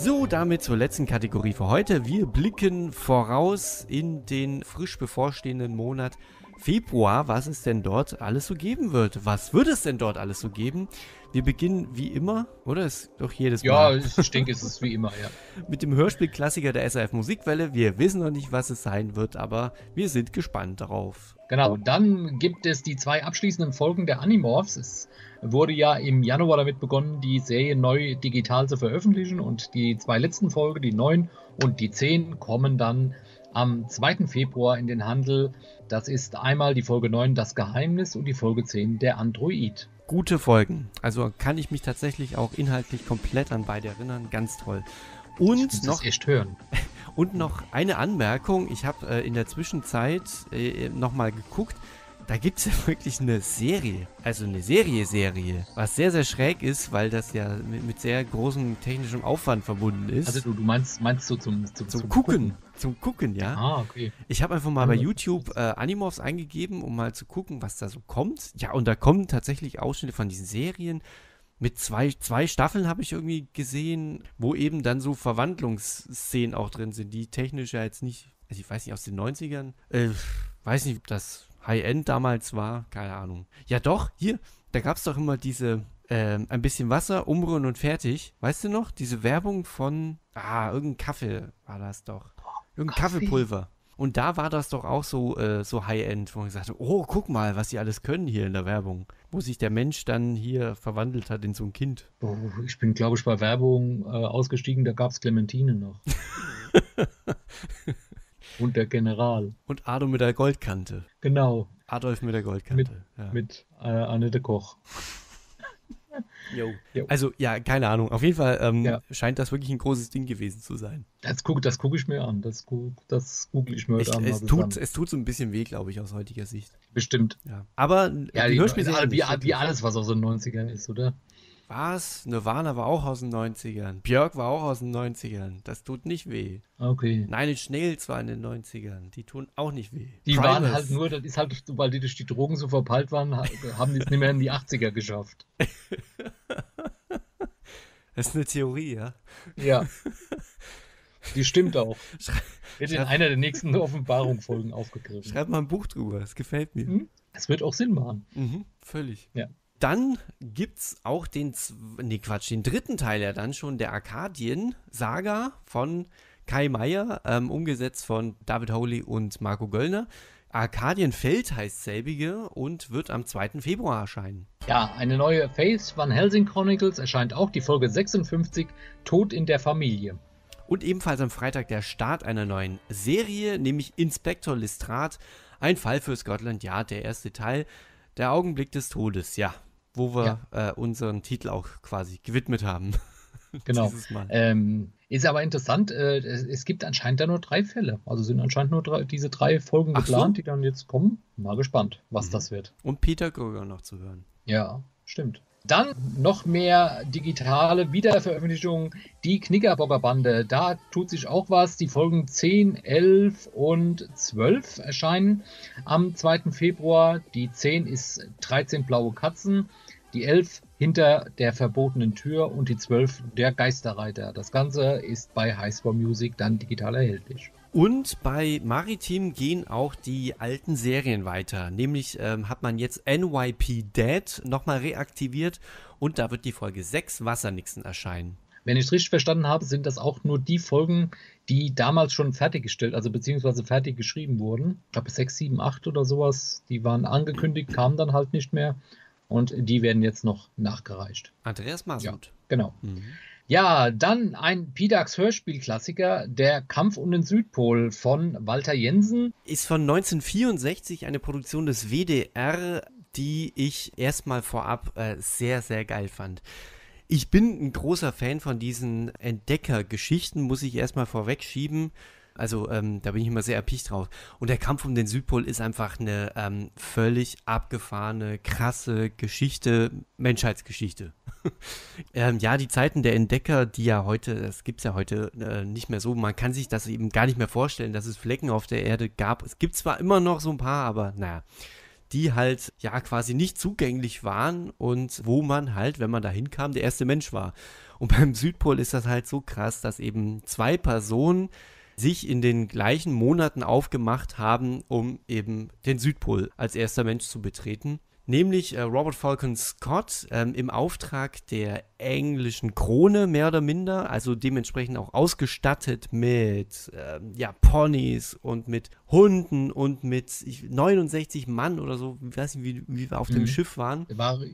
So, damit zur letzten Kategorie für heute. Wir blicken voraus in den frisch bevorstehenden Monat Februar, was es denn dort alles so geben wird. Was wird es denn dort alles so geben? Wir beginnen wie immer, oder? Ist doch jedes Mal. Ja, ich denke, es ist wie immer, ja. Mit dem Hörspielklassiker der SRF Musikwelle. Wir wissen noch nicht, was es sein wird, aber wir sind gespannt darauf. Genau, dann gibt es die 2 abschließenden Folgen der Animorphs. Es wurde ja im Januar damit begonnen, die Serie neu digital zu veröffentlichen und die 2 letzten Folgen, die 9 und die 10, kommen dann am 2. Februar in den Handel. Das ist einmal die Folge 9, Das Geheimnis, und die Folge 10, Der Android. Gute Folgen. Also kann ich mich tatsächlich auch inhaltlich komplett an beide erinnern. Ganz toll. Und ich muss noch das echt hören. Und noch eine Anmerkung, ich habe in der Zwischenzeit nochmal geguckt, da gibt es ja wirklich eine Serie, also eine Serie, was sehr, sehr schräg ist, weil das ja mit sehr großem technischem Aufwand verbunden ist. Also du meinst so zum Gucken. Zum Gucken, ja. Ah, okay. Ich habe einfach mal bei YouTube Animorphs eingegeben, um mal zu gucken, was da so kommt. Ja, und da kommen tatsächlich Ausschnitte von diesen Serien. Mit zwei Staffeln habe ich irgendwie gesehen, wo eben dann so Verwandlungsszenen auch drin sind, die technisch ja jetzt nicht, also ich weiß nicht, aus den 90ern, weiß nicht, ob das High-End damals war, keine Ahnung. Ja doch, hier, da gab es doch immer diese, ein bisschen Wasser, umrühren und fertig, weißt du noch? Diese Werbung von, irgendein Kaffee war das doch. Irgendein Kaffeepulver. Und da war das doch auch so High-End, wo man gesagt hat, oh, guck mal, was die alles können hier in der Werbung. Wo sich der Mensch dann hier verwandelt hat in so ein Kind. Oh, ich bin, glaube ich, bei Werbung ausgestiegen, da gab es Clementine noch. Und der General. Und Ado mit der Goldkante. Genau. Adolf mit der Goldkante. Mit Annette Koch. Jo. Also, ja, keine Ahnung. Auf jeden Fall scheint das wirklich ein großes Ding gewesen zu sein. Das guck ich mir an. Das google ich mir heute an. Es tut so ein bisschen weh, glaube ich, aus heutiger Sicht. Bestimmt. Ja. Aber die Hörspiele wie alles, was aus den 90ern ist, oder? Was? Nirvana war auch aus den 90ern. Björk war auch aus den 90ern. Das tut nicht weh. Okay. Nine Inch Nails war in den 90ern. Die tun auch nicht weh. Die Primus waren halt nur, das ist halt, weil die durch die Drogen so verpeilt waren, haben die es nicht mehr in die 80er geschafft. Das ist eine Theorie, ja? Ja. Die stimmt auch. Wird in einer der nächsten Offenbarungsfolgen aufgegriffen. Schreib mal ein Buch drüber, das gefällt mir. Es wird auch Sinn machen. Völlig. Ja. Dann gibt's auch den dritten Teil ja dann schon, der Arkadien-Saga von Kai Meier, umgesetzt von David Howley und Marco Göllner. Arkadienfeld heißt selbige und wird am 2. Februar erscheinen. Ja, eine neue Faith Van Helsing Chronicles erscheint auch, die Folge 56, Tod in der Familie. Und ebenfalls am Freitag der Start einer neuen Serie, nämlich Inspektor Lestrade, ein Fall für Scotland Yard, der erste Teil, der Augenblick des Todes, ja, wo wir unseren Titel auch quasi gewidmet haben. Genau. Dieses Mal. Ist aber interessant, es gibt anscheinend da nur 3 Fälle. Also sind anscheinend nur diese 3 Folgen geplant, die dann jetzt kommen. Mal gespannt, was das wird. Und Peter Gröger noch zu hören. Ja, stimmt. Dann noch mehr digitale Wiederveröffentlichungen. Die Knickerbocker Bande, da tut sich auch was. Die Folgen 10, 11 und 12 erscheinen am 2. Februar. Die 10 ist 13 blaue Katzen. Die 11 Hinter der verbotenen Tür und die 12 Der Geisterreiter. Das Ganze ist bei Highscore Music dann digital erhältlich. Und bei Maritim gehen auch die alten Serien weiter. Nämlich hat man jetzt NYP Dead nochmal reaktiviert und da wird die Folge 6 Wassernixen erscheinen. Wenn ich es richtig verstanden habe, sind das auch nur die Folgen, die damals schon fertiggestellt, also beziehungsweise fertig geschrieben wurden. Ich glaube 6, 7, 8 oder sowas. Die waren angekündigt, kamen dann halt nicht mehr. Und die werden jetzt noch nachgereicht. Andreas Masud. Ja, genau. Ja, dann ein PDAX Hörspielklassiker, Der Kampf um den Südpol von Walter Jensen. Ist von 1964 eine Produktion des WDR, die ich erstmal vorab sehr, sehr geil fand. Ich bin ein großer Fan von diesen Entdeckergeschichten, muss ich erstmal vorweg schieben. Also da bin ich immer sehr erpicht drauf. Und der Kampf um den Südpol ist einfach eine völlig abgefahrene, krasse Geschichte, Menschheitsgeschichte. Ja, die Zeiten der Entdecker, die ja heute, das gibt es ja heute nicht mehr so, man kann sich das eben gar nicht mehr vorstellen, dass es Flecken auf der Erde gab. Es gibt zwar immer noch so ein paar, aber naja, die halt ja quasi nicht zugänglich waren und wo man halt, wenn man da hinkam, der erste Mensch war. Und beim Südpol ist das halt so krass, dass eben 2 Personen sich in den gleichen Monaten aufgemacht haben, um eben den Südpol als erster Mensch zu betreten. Nämlich Robert Falcon Scott im Auftrag der englischen Krone, mehr oder minder, also dementsprechend auch ausgestattet mit Ponys und mit Hunden und mit 69 Mann oder so, ich weiß nicht, wie wir auf dem Schiff waren.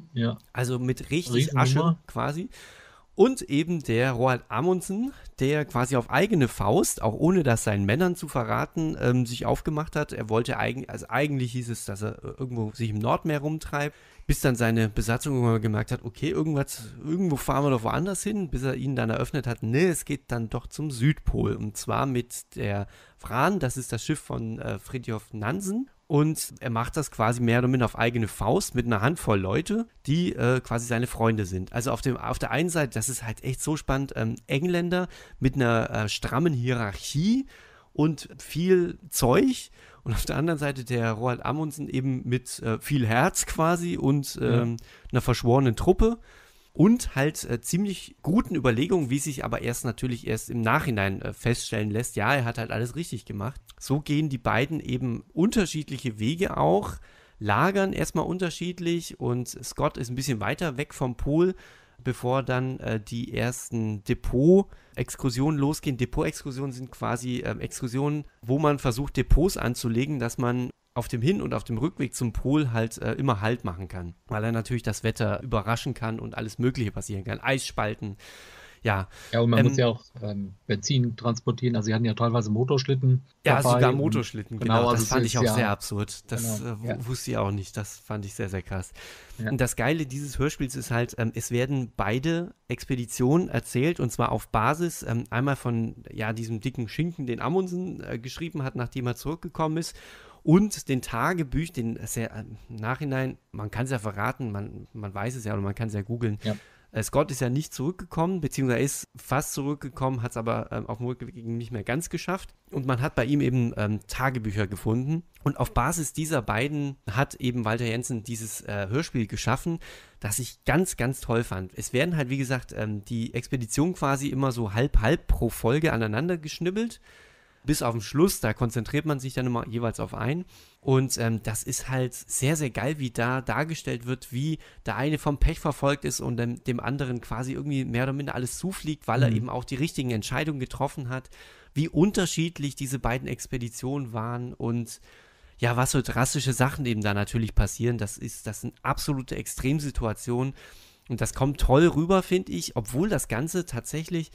Also mit richtig Asche quasi. Und eben der Roald Amundsen, der quasi auf eigene Faust, auch ohne das seinen Männern zu verraten, sich aufgemacht hat. Er wollte eigentlich hieß es, dass er irgendwo sich im Nordmeer rumtreibt, bis dann seine Besatzung irgendwann gemerkt hat, okay, irgendwo fahren wir doch woanders hin, bis er ihnen dann eröffnet hat, nee, es geht dann doch zum Südpol. Und zwar mit der Fram, das ist das Schiff von Fridtjof Nansen. Und er macht das quasi mehr oder minder auf eigene Faust mit einer Handvoll Leute, die quasi seine Freunde sind. Also auf der einen Seite, das ist halt echt so spannend, Engländer mit einer strammen Hierarchie und viel Zeug. Und auf der anderen Seite der Roald Amundsen eben mit viel Herz quasi und einer verschworenen Truppe. Und halt ziemlich guten Überlegungen, wie sich aber natürlich erst im Nachhinein feststellen lässt, ja, er hat halt alles richtig gemacht. So gehen die beiden eben unterschiedliche Wege auch, lagern erstmal unterschiedlich und Scott ist ein bisschen weiter weg vom Pol, bevor dann die ersten Depot-Exkursionen losgehen. Depot-Exkursionen sind quasi Exkursionen, wo man versucht, Depots anzulegen, dass man auf dem Hin- und auf dem Rückweg zum Pol halt immer Halt machen kann, weil er natürlich das Wetter überraschen kann und alles Mögliche passieren kann. Eisspalten, ja. Ja, und man muss ja auch Benzin transportieren, also sie hatten ja teilweise Motorschlitten Ja, dabei. sogar Motorschlitten, genau. Das fand ich auch ja sehr absurd. Das wusste ich auch nicht, das fand ich sehr, sehr krass. Ja. Und das Geile dieses Hörspiels ist halt, es werden beide Expeditionen erzählt und zwar auf Basis einmal von diesem dicken Schinken, den Amundsen geschrieben hat, nachdem er zurückgekommen ist. Und den Tagebüchern, den im Nachhinein, man kann es ja verraten, man weiß es ja oder man kann es ja googeln. Ja. Scott ist ja nicht zurückgekommen, beziehungsweise er ist fast zurückgekommen, hat es aber auf dem Rückweg nicht mehr ganz geschafft. Und man hat bei ihm eben Tagebücher gefunden. Und auf Basis dieser beiden hat eben Walter Jensen dieses Hörspiel geschaffen, das ich ganz, ganz toll fand. Es werden halt, wie gesagt, die Expedition quasi immer so halb pro Folge aneinander geschnibbelt. Bis auf den Schluss, da konzentriert man sich dann immer jeweils auf einen. Und das ist halt sehr, sehr geil, wie da dargestellt wird, wie der eine vom Pech verfolgt ist und dem anderen quasi irgendwie mehr oder minder alles zufliegt, weil er eben auch die richtigen Entscheidungen getroffen hat. Wie unterschiedlich diese beiden Expeditionen waren und ja, was für drastische Sachen eben da natürlich passieren. Das sind absolute Extremsituationen und das kommt toll rüber, finde ich, obwohl das Ganze tatsächlich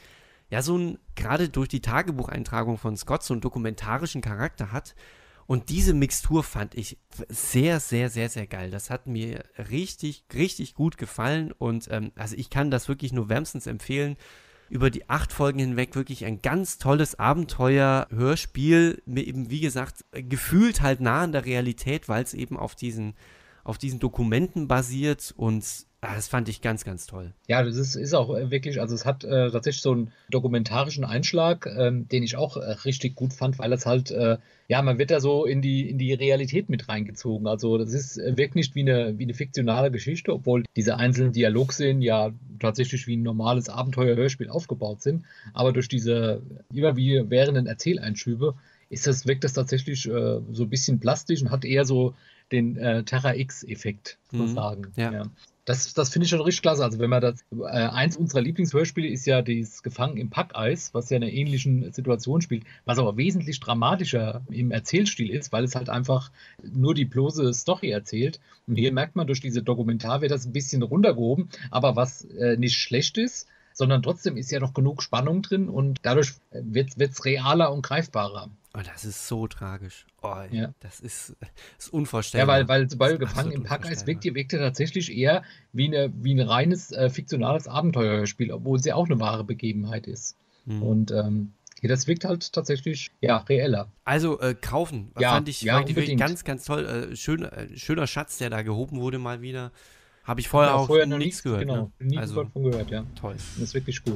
gerade durch die Tagebucheintragung von Scott so einen dokumentarischen Charakter hat. Und diese Mixtur fand ich sehr, sehr, sehr, sehr geil. Das hat mir richtig, richtig gut gefallen. Und also ich kann das wirklich nur wärmstens empfehlen. Über die 8 Folgen hinweg wirklich ein ganz tolles Abenteuer-Hörspiel. Eben, wie gesagt, gefühlt halt nah an der Realität, weil es eben auf diesen Dokumenten basiert und das fand ich ganz, ganz toll. Ja, das ist auch wirklich, also es hat tatsächlich so einen dokumentarischen Einschlag, den ich auch richtig gut fand, weil es halt, man wird da so in die Realität mit reingezogen. Also das wirkt nicht wie eine fiktionale Geschichte, obwohl diese einzelnen Dialogszenen ja tatsächlich wie ein normales Abenteuer-Hörspiel aufgebaut sind. Aber durch diese immer wie währenden Erzähleinschübe wirkt das tatsächlich so ein bisschen plastisch und hat eher so den Terra X-Effekt, muss man sagen. Ja. Das finde ich schon richtig klasse. Also wenn man das, eins unserer Lieblingshörspiele ist ja das Gefangen im Packeis, was ja in einer ähnlichen Situation spielt, was aber wesentlich dramatischer im Erzählstil ist, weil es halt einfach nur die bloße Story erzählt. Und hier merkt man, durch diese Dokumentar wird das ein bisschen runtergehoben, aber was nicht schlecht ist, sondern trotzdem ist ja noch genug Spannung drin und dadurch wird's realer und greifbarer. Oh, das ist so tragisch. Oh, ja. Das ist unvorstellbar. Ja, weil Gefangen im Packeis wirkt ja tatsächlich eher wie ein reines fiktionales Abenteuerspiel, obwohl es ja auch eine wahre Begebenheit ist. Und das wirkt halt tatsächlich reeller. Also kaufen, fand ich wirklich ganz, ganz toll. Schöner Schatz, der da gehoben wurde mal wieder. Habe ich vorher auch noch nichts gehört. Genau, nie also, davon gehört, ja. Toll. Das ist wirklich gut, ja.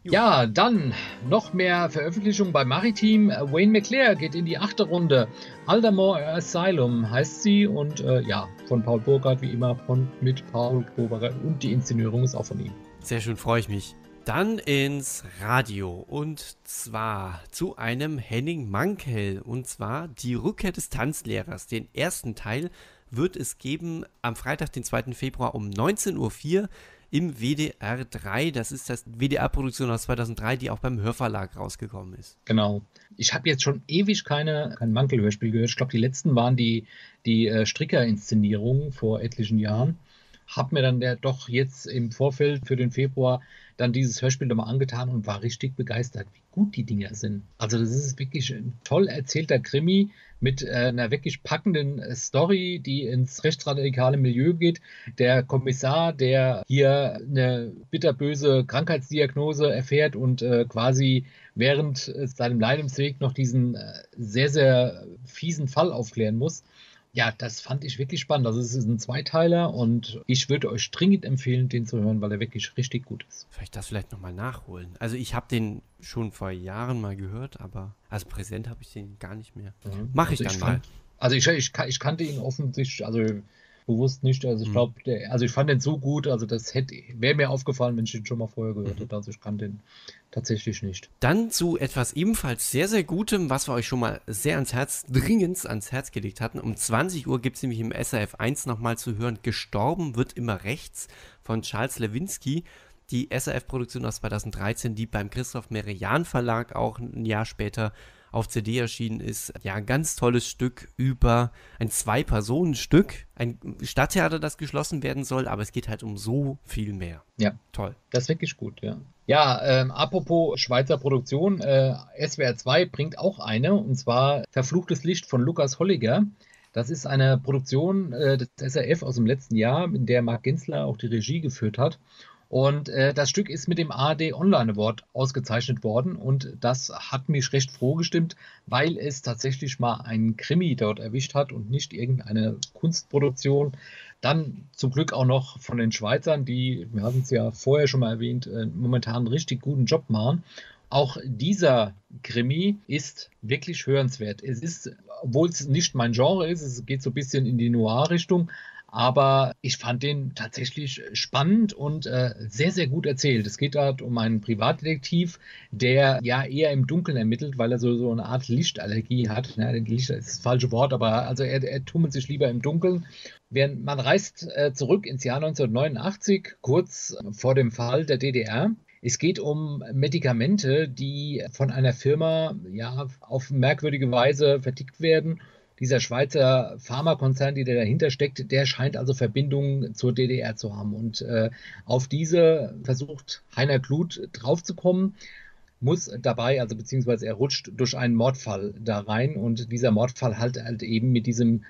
Ja, dann noch mehr Veröffentlichungen bei Maritim. Wayne McClare geht in die 8. Runde. Aldermore Asylum heißt sie und ja, von Paul Burkhardt wie immer, mit Paul Burkhardt und die Inszenierung ist auch von ihm. Sehr schön, freue ich mich. Dann ins Radio und zwar zu einem Henning Mankell und zwar die Rückkehr des Tanzlehrers. Den ersten Teil wird es geben am Freitag, den 2. Februar um 19:04 Uhr im WDR 3. Das ist das WDR-Produktion aus 2003, die auch beim Hörverlag rausgekommen ist. Genau. Ich habe jetzt schon ewig kein Mankell-Hörspiel gehört. Ich glaube, die letzten waren die Stricker-Inszenierungen vor etlichen Jahren. Hab mir dann doch jetzt im Vorfeld für den Februar dann dieses Hörspiel nochmal angetan und war richtig begeistert, wie gut die Dinger sind. Also das ist wirklich ein toll erzählter Krimi mit einer wirklich packenden Story, die ins rechtsradikale Milieu geht. Der Kommissar, der hier eine bitterböse Krankheitsdiagnose erfährt und quasi während seinem Leidensweg noch diesen sehr, sehr fiesen Fall aufklären muss. Ja, das fand ich wirklich spannend. Also es ist ein Zweiteiler und ich würde euch dringend empfehlen, den zu hören, weil er wirklich richtig gut ist. Soll ich das vielleicht nochmal nachholen? Also ich habe den schon vor Jahren mal gehört, aber als präsent habe ich den gar nicht mehr. Mache ich dann mal. Ich kannte ihn offensichtlich, also bewusst nicht. Also ich glaube, ich fand den so gut, also das wäre mir aufgefallen, wenn ich den schon mal vorher gehört hätte. Also ich kannte den tatsächlich nicht. Dann zu etwas ebenfalls sehr, sehr Gutem, was wir euch schon mal sehr dringend ans Herz gelegt hatten. Um 20 Uhr gibt es nämlich im SRF 1 nochmal zu hören, Gestorben wird immer rechts von Charles Lewinsky. Die SRF-Produktion aus 2013, die beim Christoph Merian Verlag auch ein Jahr später auf CD erschienen ist. Ja, ein ganz tolles Stück über ein 2-Personen-Stück. Ein Stadttheater, das geschlossen werden soll, aber es geht halt um so viel mehr. Ja. Toll. Das ist wirklich gut, ja. Ja, apropos Schweizer Produktion, SWR 2 bringt auch eine, und zwar Verfluchtes Licht von Lukas Holliger. Das ist eine Produktion des SRF aus dem letzten Jahr, in der Marc Gensler auch die Regie geführt hat. Und das Stück ist mit dem ARD Online Award ausgezeichnet worden und das hat mich recht froh gestimmt, weil es tatsächlich mal einen Krimi dort erwischt hat und nicht irgendeine Kunstproduktion. Dann zum Glück auch noch von den Schweizern, die, wir hatten es ja vorher schon mal erwähnt, momentan einen richtig guten Job machen. Auch dieser Krimi ist wirklich hörenswert. Es ist, obwohl es nicht mein Genre ist, es geht so ein bisschen in die Noir-Richtung, aber ich fand den tatsächlich spannend und sehr, sehr gut erzählt. Es geht dort um einen Privatdetektiv, der ja eher im Dunkeln ermittelt, weil er so eine Art Lichtallergie hat. Ja, Licht ist das falsche Wort, aber also er tummelt sich lieber im Dunkeln. Man reist zurück ins Jahr 1989, kurz vor dem Fall der DDR. Es geht um Medikamente, die von einer Firma ja auf merkwürdige Weise vertickt werden. Dieser Schweizer Pharmakonzern, der dahinter steckt, der scheint also Verbindungen zur DDR zu haben. Und auf diese versucht Heiner Kluth draufzukommen, muss dabei, also beziehungsweise er rutscht durch einen Mordfall da rein. Und dieser Mordfall hat halt eben mit diesem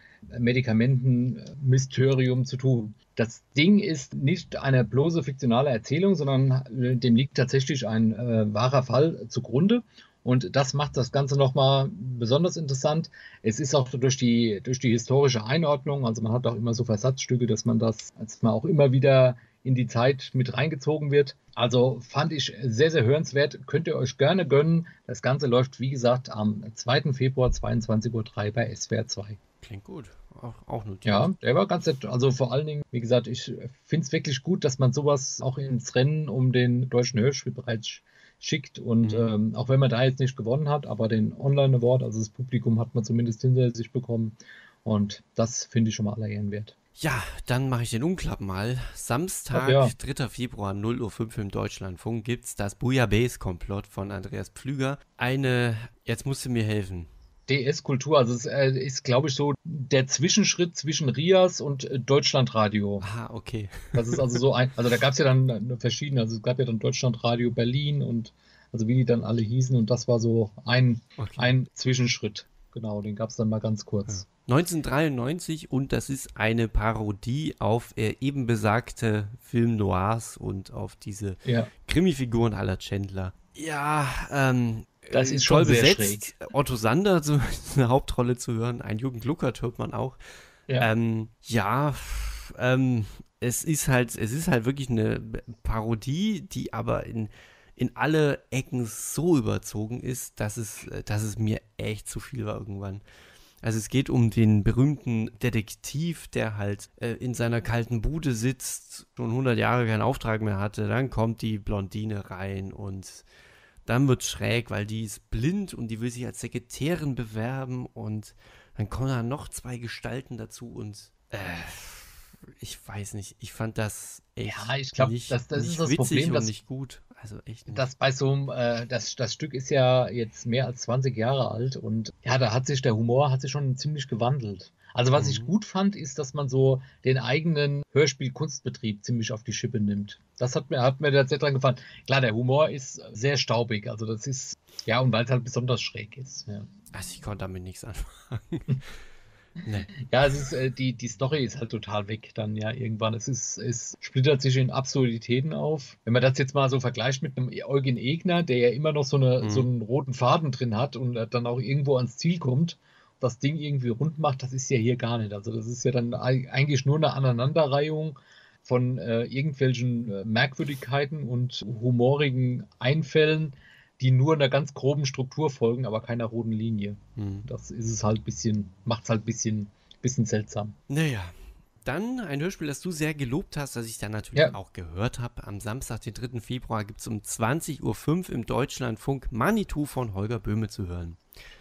Medikamentenmysterium zu tun. Das Ding ist nicht eine bloße fiktionale Erzählung, sondern dem liegt tatsächlich ein wahrer Fall zugrunde. Und das macht das Ganze nochmal besonders interessant. Es ist auch durch die historische Einordnung, also man hat auch immer so Versatzstücke, dass man auch immer wieder in die Zeit mit reingezogen wird. Also fand ich sehr, sehr hörenswert. Könnt ihr euch gerne gönnen. Das Ganze läuft, wie gesagt, am 2. Februar 22:03 Uhr bei SWR 2. Klingt gut. Auch notiert. Ja, der war ganz nett. Also vor allen Dingen, wie gesagt, ich finde es wirklich gut, dass man sowas auch ins Rennen um den deutschen Hörspielpreis schickt und auch wenn man da jetzt nicht gewonnen hat, aber den Online Award, also das Publikum hat man zumindest hinter sich bekommen und das finde ich schon mal aller Ehren wert. Ja, dann mache ich den Umklapp mal. Samstag, 3. Februar, 0:05 Uhr im Deutschlandfunk gibt's das Bouillabaisse-Komplott von Andreas Pflüger. Jetzt musst du mir helfen. DS-Kultur, also es ist, glaube ich, so der Zwischenschritt zwischen RIAS und Deutschlandradio. Aha, okay. Das ist also so also da gab es ja dann verschiedene, also es gab ja dann Deutschlandradio Berlin und also wie die dann alle hießen und das war so ein Zwischenschritt. Genau, den gab es dann mal ganz kurz. Ja. 1993 und das ist eine Parodie auf eben besagte Film Noirs und auf diese Krimi-Figuren à la Chandler. Ja, das ist schon sehr besetzt. Schräg. Otto Sander, so eine Hauptrolle zu hören. Ein Jürgen Gluckert hört man auch. Ja, es ist halt wirklich eine Parodie, die aber in in alle Ecken so überzogen ist, dass es mir echt zu viel war irgendwann. Also es geht um den berühmten Detektiv, der halt in seiner kalten Bude sitzt, schon 100 Jahre keinen Auftrag mehr hatte. Dann kommt die Blondine rein und dann wird schräg, weil die ist blind und die will sich als Sekretärin bewerben und dann kommen da noch 2 Gestalten dazu und ich weiß nicht, ich fand das echt ich glaube, nicht das ist das witzig Problem, und nicht gut. Also echt nicht. dass bei so einem, das Stück ist ja jetzt mehr als 20 Jahre alt und ja, da hat sich der Humor hat sich schon ziemlich gewandelt. Also was ich gut fand, ist, dass man so den eigenen Hörspiel-Kunstbetrieb ziemlich auf die Schippe nimmt. Das hat mir da sehr dran gefallen. Klar, der Humor ist sehr staubig, also das ist, ja, und weil es halt besonders schräg ist. Ja. Also ich konnte damit nichts anfangen. Nee. Ja, es ist, die Story ist halt total weg dann ja irgendwann. Es splittert sich in Absurditäten auf. Wenn man das jetzt mal so vergleicht mit einem Eugen Egner, der ja immer noch so einen roten Faden drin hat und dann auch irgendwo ans Ziel kommt, das Ding irgendwie rund macht, das ist ja hier gar nicht. Also das ist ja dann eigentlich nur eine Aneinanderreihung von irgendwelchen Merkwürdigkeiten und humorigen Einfällen, die nur einer ganz groben Struktur folgen, aber keiner roten Linie. Das ist es halt macht es halt ein bisschen seltsam. Naja, dann ein Hörspiel, das du sehr gelobt hast, das ich dann natürlich auch gehört habe. Am Samstag, den 3. Februar, gibt es um 20:05 Uhr im Deutschlandfunk Manitou von Holger Böhme zu hören.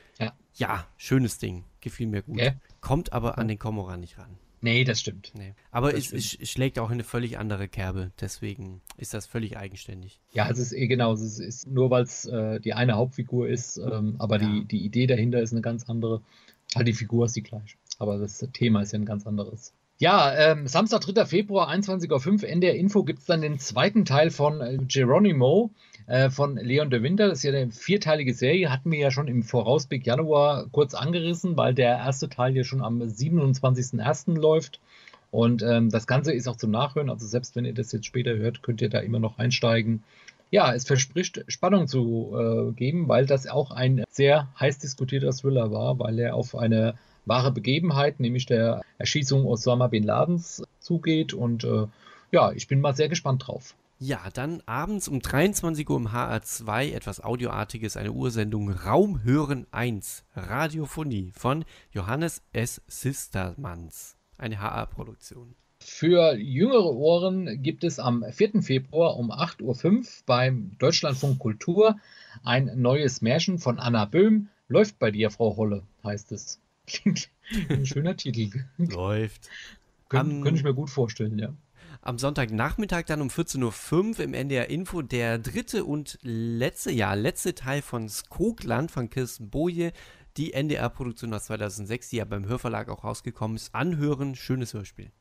Ja, schönes Ding. Gefiel mir gut. Kommt aber an den Komoran nicht ran. Nee, das stimmt. Nee. Aber es schlägt auch in eine völlig andere Kerbe. Deswegen ist das völlig eigenständig. Ja, es ist genau. Es ist nur, weil es die eine Hauptfigur ist, aber die Idee dahinter ist eine ganz andere. Halt, die Figur ist die gleiche. Aber das Thema ist ja ein ganz anderes. Ja, Samstag, 3. Februar, 21:05 Uhr, NDR Info, gibt es dann den zweiten Teil von Geronimo von Leon de Winter. Das ist ja eine 4-teilige Serie, hatten wir ja schon im Vorausblick Januar kurz angerissen, weil der erste Teil ja schon am 27.01. läuft. Und das Ganze ist auch zum Nachhören, also selbst wenn ihr das jetzt später hört, könnt ihr da immer noch einsteigen. Ja, es verspricht Spannung zu geben, weil das auch ein sehr heiß diskutierter Thriller war, weil er auf eine wahre Begebenheit, nämlich der Erschießung Osama Bin Ladens, zugeht. Und ja, ich bin mal sehr gespannt drauf. Ja, dann abends um 23 Uhr im HR2 etwas Audioartiges, eine Ursendung Raumhören 1, Radiophonie von Johannes S. Sistermans, eine HR-Produktion. Für jüngere Ohren gibt es am 4. Februar um 8:05 Uhr beim Deutschlandfunk Kultur ein neues Märchen von Anna Böhm. Läuft bei dir, Frau Holle, heißt es. Klingt ein schöner Titel. Läuft. Könnte ich mir gut vorstellen, ja. Am Sonntagnachmittag dann um 14:05 Uhr im NDR Info der dritte und letzte Teil von Skogland von Kirsten Boje, die NDR-Produktion aus 2006, die ja beim Hörverlag auch rausgekommen ist. Anhören, schönes Hörspiel.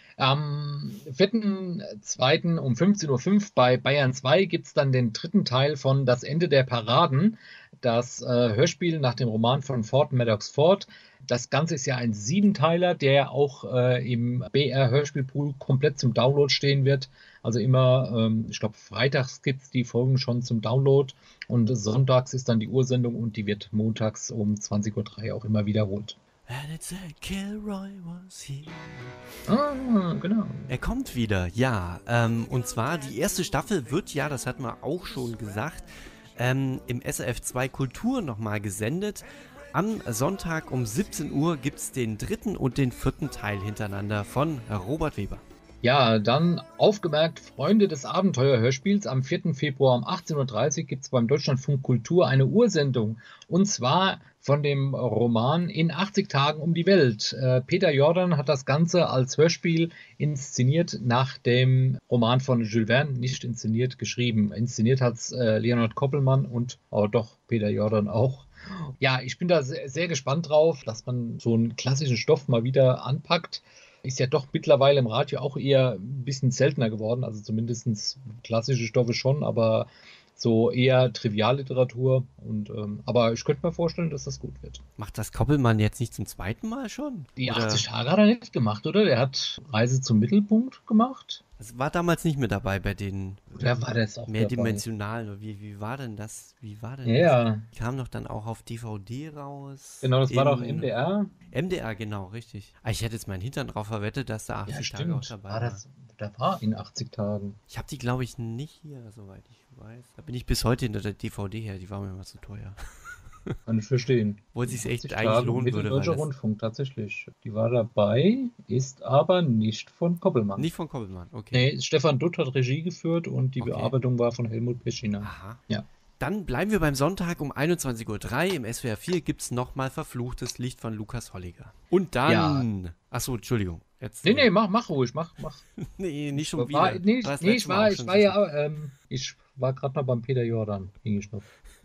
Am 4.2. um 15:05 Uhr bei Bayern 2 gibt es dann den dritten Teil von Das Ende der Paraden, das Hörspiel nach dem Roman von Ford Madox Ford. Das Ganze ist ja ein 7-Teiler, der auch im BR Hörspielpool komplett zum Download stehen wird. Also immer, ich glaube, freitags gibt es die Folgen schon zum Download und sonntags ist dann die Ursendung und die wird montags um 20:03 Uhr auch immer wiederholt. And it's a Kilroy was here. Ah, genau. Er kommt wieder, ja. Und zwar die erste Staffel wird ja, das hatten wir auch schon gesagt, im SRF 2 Kultur nochmal gesendet. Am Sonntag um 17 Uhr gibt es den 3. und den 4. Teil hintereinander von Robert Weber. Ja, dann aufgemerkt, Freunde des Abenteuerhörspiels, am 4. Februar um 18:30 Uhr gibt es beim Deutschlandfunk Kultur eine Ursendung. Und zwar von dem Roman In 80 Tagen um die Welt. Peter Jordan hat das Ganze als Hörspiel inszeniert nach dem Roman von Jules Verne, nicht inszeniert, geschrieben. Inszeniert hat es Leonard Koppelmann und doch Peter Jordan auch. Ja, ich bin da sehr, sehr gespannt drauf, dass man so einen klassischen Stoff mal wieder anpackt. Ist ja doch mittlerweile im Radio auch eher ein bisschen seltener geworden, also zumindest klassische Stoffe schon, aber so eher Trivialliteratur. Aber ich könnte mir vorstellen, dass das gut wird. Macht das Koppelmann jetzt nicht zum zweiten Mal schon? Die 80 Tage hat er nicht gemacht, oder? Der hat Reise zum Mittelpunkt gemacht. Es war damals nicht mehr dabei bei den Oder war das auch mehrdimensionalen. Wie war denn das? Ja. Das kam doch dann auch auf DVD raus. Genau, das war doch MDR. MDR, genau, richtig. Ich hätte jetzt meinen Hintern drauf verwettet, dass da 80 Tage auch dabei war. Da war in 80 Tagen. Ich habe die, glaube ich, nicht hier, soweit ich weiß. Da bin ich bis heute hinter der DVD her, die war mir immer zu teuer. Kann ich verstehen. Obwohl es sich echt 80 eigentlich Tagen lohnen würde. Mitteldeutscher Weil das Rundfunk, tatsächlich. Die war dabei, ist aber nicht von Koppelmann. nicht von Koppelmann, okay. Nee, Stefan Dutt hat Regie geführt und die Okay. Bearbeitung war von Helmut Peschiner. Aha. Ja. Dann bleiben wir beim Sonntag um 21:03 Uhr. Im SWR 4 gibt es nochmal Verfluchtes Licht von Lukas Holliger. Und dann... Achso, Entschuldigung. Jetzt, Nee, mach ruhig, mach. nee, nicht schon War, wieder. nee, Du hast nee, letztes ich Mal war, auch ich schon war ja, ich war gerade noch beim Peter Jordan, hing ich noch.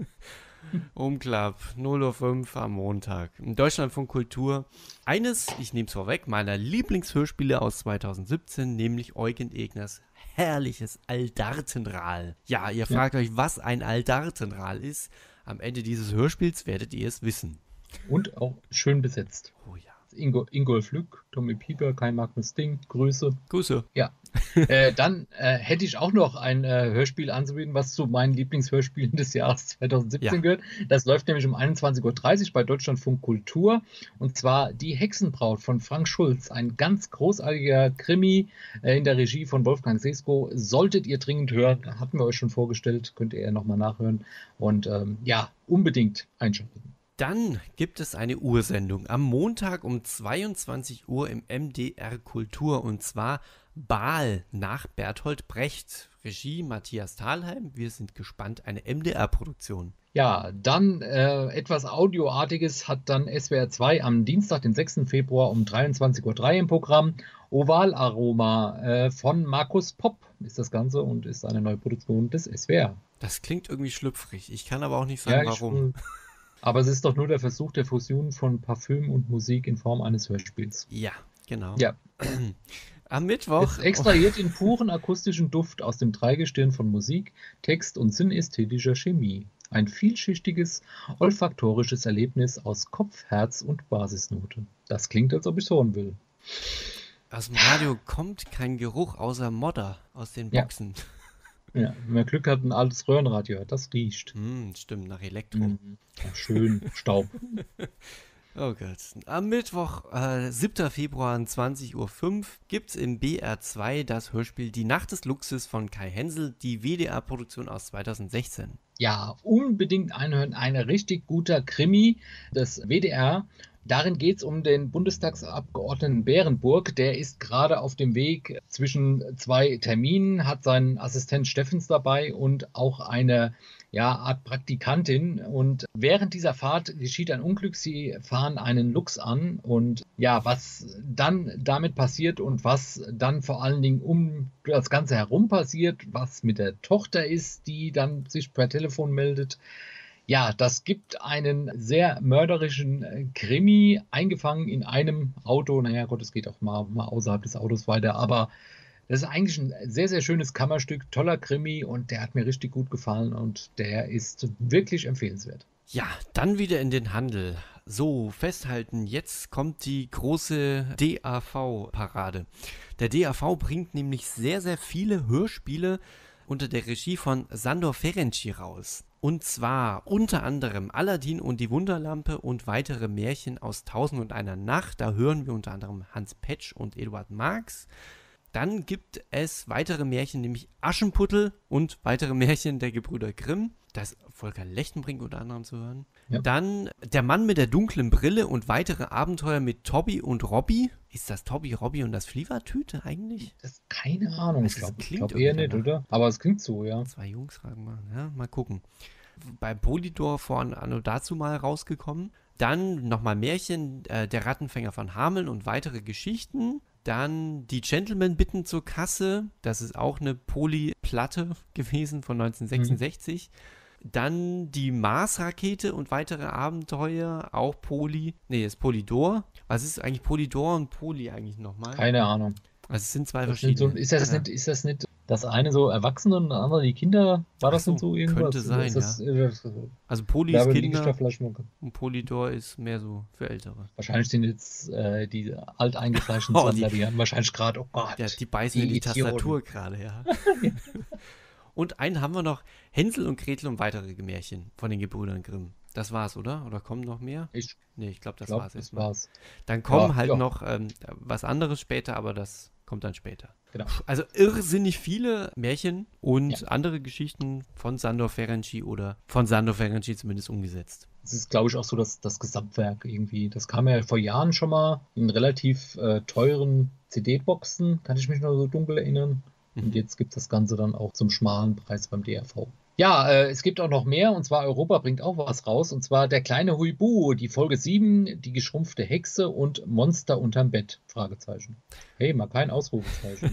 Umklapp, 0:05 Uhr am Montag. Im Deutschlandfunk Kultur. Eines, ich nehme es vorweg, meiner Lieblingshörspiele aus 2017, nämlich Eugen Egners herrliches Aldartenral. Ja, ihr fragt euch, was ein Aldartenral ist. Am Ende dieses Hörspiels werdet ihr es wissen. Und auch schön besetzt. Oh ja. Ingolf Lück, Tommy Pieper, Kai Magnus Ding, Grüße. Grüße. Ja. Dann hätte ich auch noch ein Hörspiel anzubieten, was zu meinen Lieblingshörspielen des Jahres 2017 gehört. Das läuft nämlich um 21:30 Uhr bei Deutschlandfunk Kultur. Und zwar Die Hexenbraut von Frank Schulz. Ein ganz großartiger Krimi in der Regie von Wolfgang Sesko. Solltet ihr dringend hören, hatten wir euch schon vorgestellt, könnt ihr nochmal nachhören. Und unbedingt einschalten. Dann gibt es eine Ursendung am Montag um 22 Uhr im MDR Kultur und zwar Baal nach Bertolt Brecht. Regie Matthias Thalheim. Wir sind gespannt. Eine MDR-Produktion. Ja, dann etwas Audioartiges hat dann SWR 2 am Dienstag, den 6. Februar um 23:03 Uhr im Programm. Ovalaroma von Markus Popp ist das Ganze und ist eine neue Produktion des SWR. Das klingt irgendwie schlüpfrig. Ich kann aber auch nicht sagen, warum. Aber es ist doch nur der Versuch der Fusion von Parfüm und Musik in Form eines Hörspiels. Ja, genau. Ja. Am Mittwoch. Es extrahiert den puren akustischen Duft aus dem Dreigestirn von Musik, Text und synästhetischer Chemie. Ein vielschichtiges, olfaktorisches Erlebnis aus Kopf, Herz und Basisnote. Das klingt, als ob ich es hören will. Aus dem Radio kommt kein Geruch außer Modder aus den Boxen. Ja, wenn man Glück hat, ein altes Röhrenradio, das riecht. Stimmt, nach Elektro. Ja, schön, Staub. Oh Gott. Am Mittwoch, 7. Februar, 20:05 Uhr, gibt es im BR2 das Hörspiel Die Nacht des Luchses von Kai Hensel, die WDR-Produktion aus 2016. Ja, unbedingt einhören. Ein richtig guter Krimi des WDR. Darin geht es um den Bundestagsabgeordneten Behrenburg. Der ist gerade auf dem Weg zwischen zwei Terminen, hat seinen Assistent Steffens dabei und auch eine Art Praktikantin. Und während dieser Fahrt geschieht ein Unglück. Sie fahren einen Luchs an. Und ja, was dann damit passiert und was dann vor allen Dingen um das Ganze herum passiert, was mit der Tochter ist, die dann sich per Telefon meldet. Ja, das gibt einen sehr mörderischen Krimi, eingefangen in einem Auto. Naja, Gott, es geht auch mal außerhalb des Autos weiter. Aber das ist eigentlich ein sehr, sehr schönes Kammerstück, toller Krimi und der hat mir richtig gut gefallen und der ist wirklich empfehlenswert. Ja, dann wieder in den Handel. So, festhalten, jetzt kommt die große DAV-Parade. Der DAV bringt nämlich sehr, sehr viele Hörspiele unter der Regie von Sandor Ferenczi raus. Und zwar unter anderem Aladdin und die Wunderlampe und weitere Märchen aus 1001 Nacht. Da hören wir unter anderem Hans Petsch und Eduard Marx. Dann gibt es weitere Märchen, nämlich Aschenputtel und weitere Märchen der Gebrüder Grimm. Da ist Volker Lechtenbrink unter anderem zu hören. Ja. Dann Der Mann mit der dunklen Brille und weitere Abenteuer mit Tobby und Robby. Ist das Tobby, Robby und das Flievertüte eigentlich? Das keine Ahnung. Ich glaube eher nicht, oder? Aber es klingt so, ja. Zwei Jungs fragen mal. Ja, mal gucken. Bei Polydor von Anno dazu mal rausgekommen. Dann nochmal Märchen, Der Rattenfänger von Hameln und weitere Geschichten. Dann Die Gentlemen bitten zur Kasse. Das ist auch eine Poly-Platte gewesen von 1966. Dann Die Mars-Rakete und weitere Abenteuer, auch Poly. Nee, das ist Polydor. Was ist eigentlich Polydor und Poly eigentlich nochmal? Keine Ahnung. Also es sind zwei verschiedene. Ist das nicht das eine so Erwachsene und das andere die Kinder? War das denn so irgendwas? Könnte sein, das, ja. Also Poly ist Kinder und Polydor ist mehr so für Ältere. Wahrscheinlich sind jetzt die alteingefleischten Sammler, die haben wahrscheinlich gerade, oh Gott. Ja, die beißen in die Tastatur gerade, ja. Und einen haben wir noch, Hänsel und Gretel und weitere Märchen von den Gebrüdern Grimm. Das war's, oder? Oder kommen noch mehr? Ich glaube, das war's erstmal. War's. Dann kommen noch was anderes später, aber das kommt dann später. Genau. Also irrsinnig viele Märchen und andere Geschichten von Sándor Ferenczi oder von Sándor Ferenczi zumindest umgesetzt. Das ist, glaube ich, auch so das Gesamtwerk irgendwie. Das kam ja vor Jahren schon mal in relativ teuren CD-Boxen, kann ich mich noch so dunkel erinnern. Und jetzt gibt es das Ganze dann auch zum schmalen Preis beim DRV. Ja, es gibt auch noch mehr, und zwar Europa bringt auch was raus, und zwar Der kleine Huibu, die Folge 7, die geschrumpfte Hexe und Monster unterm Bett, Fragezeichen. Hey, mal kein Ausrufezeichen.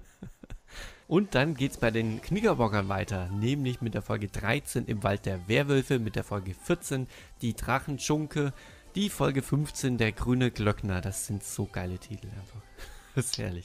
Und dann geht's bei den Knickerbockern weiter, nämlich mit der Folge 13 im Wald der Werwölfe, mit der Folge 14 die Drachenschunke, die Folge 15 der grüne Glöckner. Das sind so geile Titel einfach. Das ist herrlich.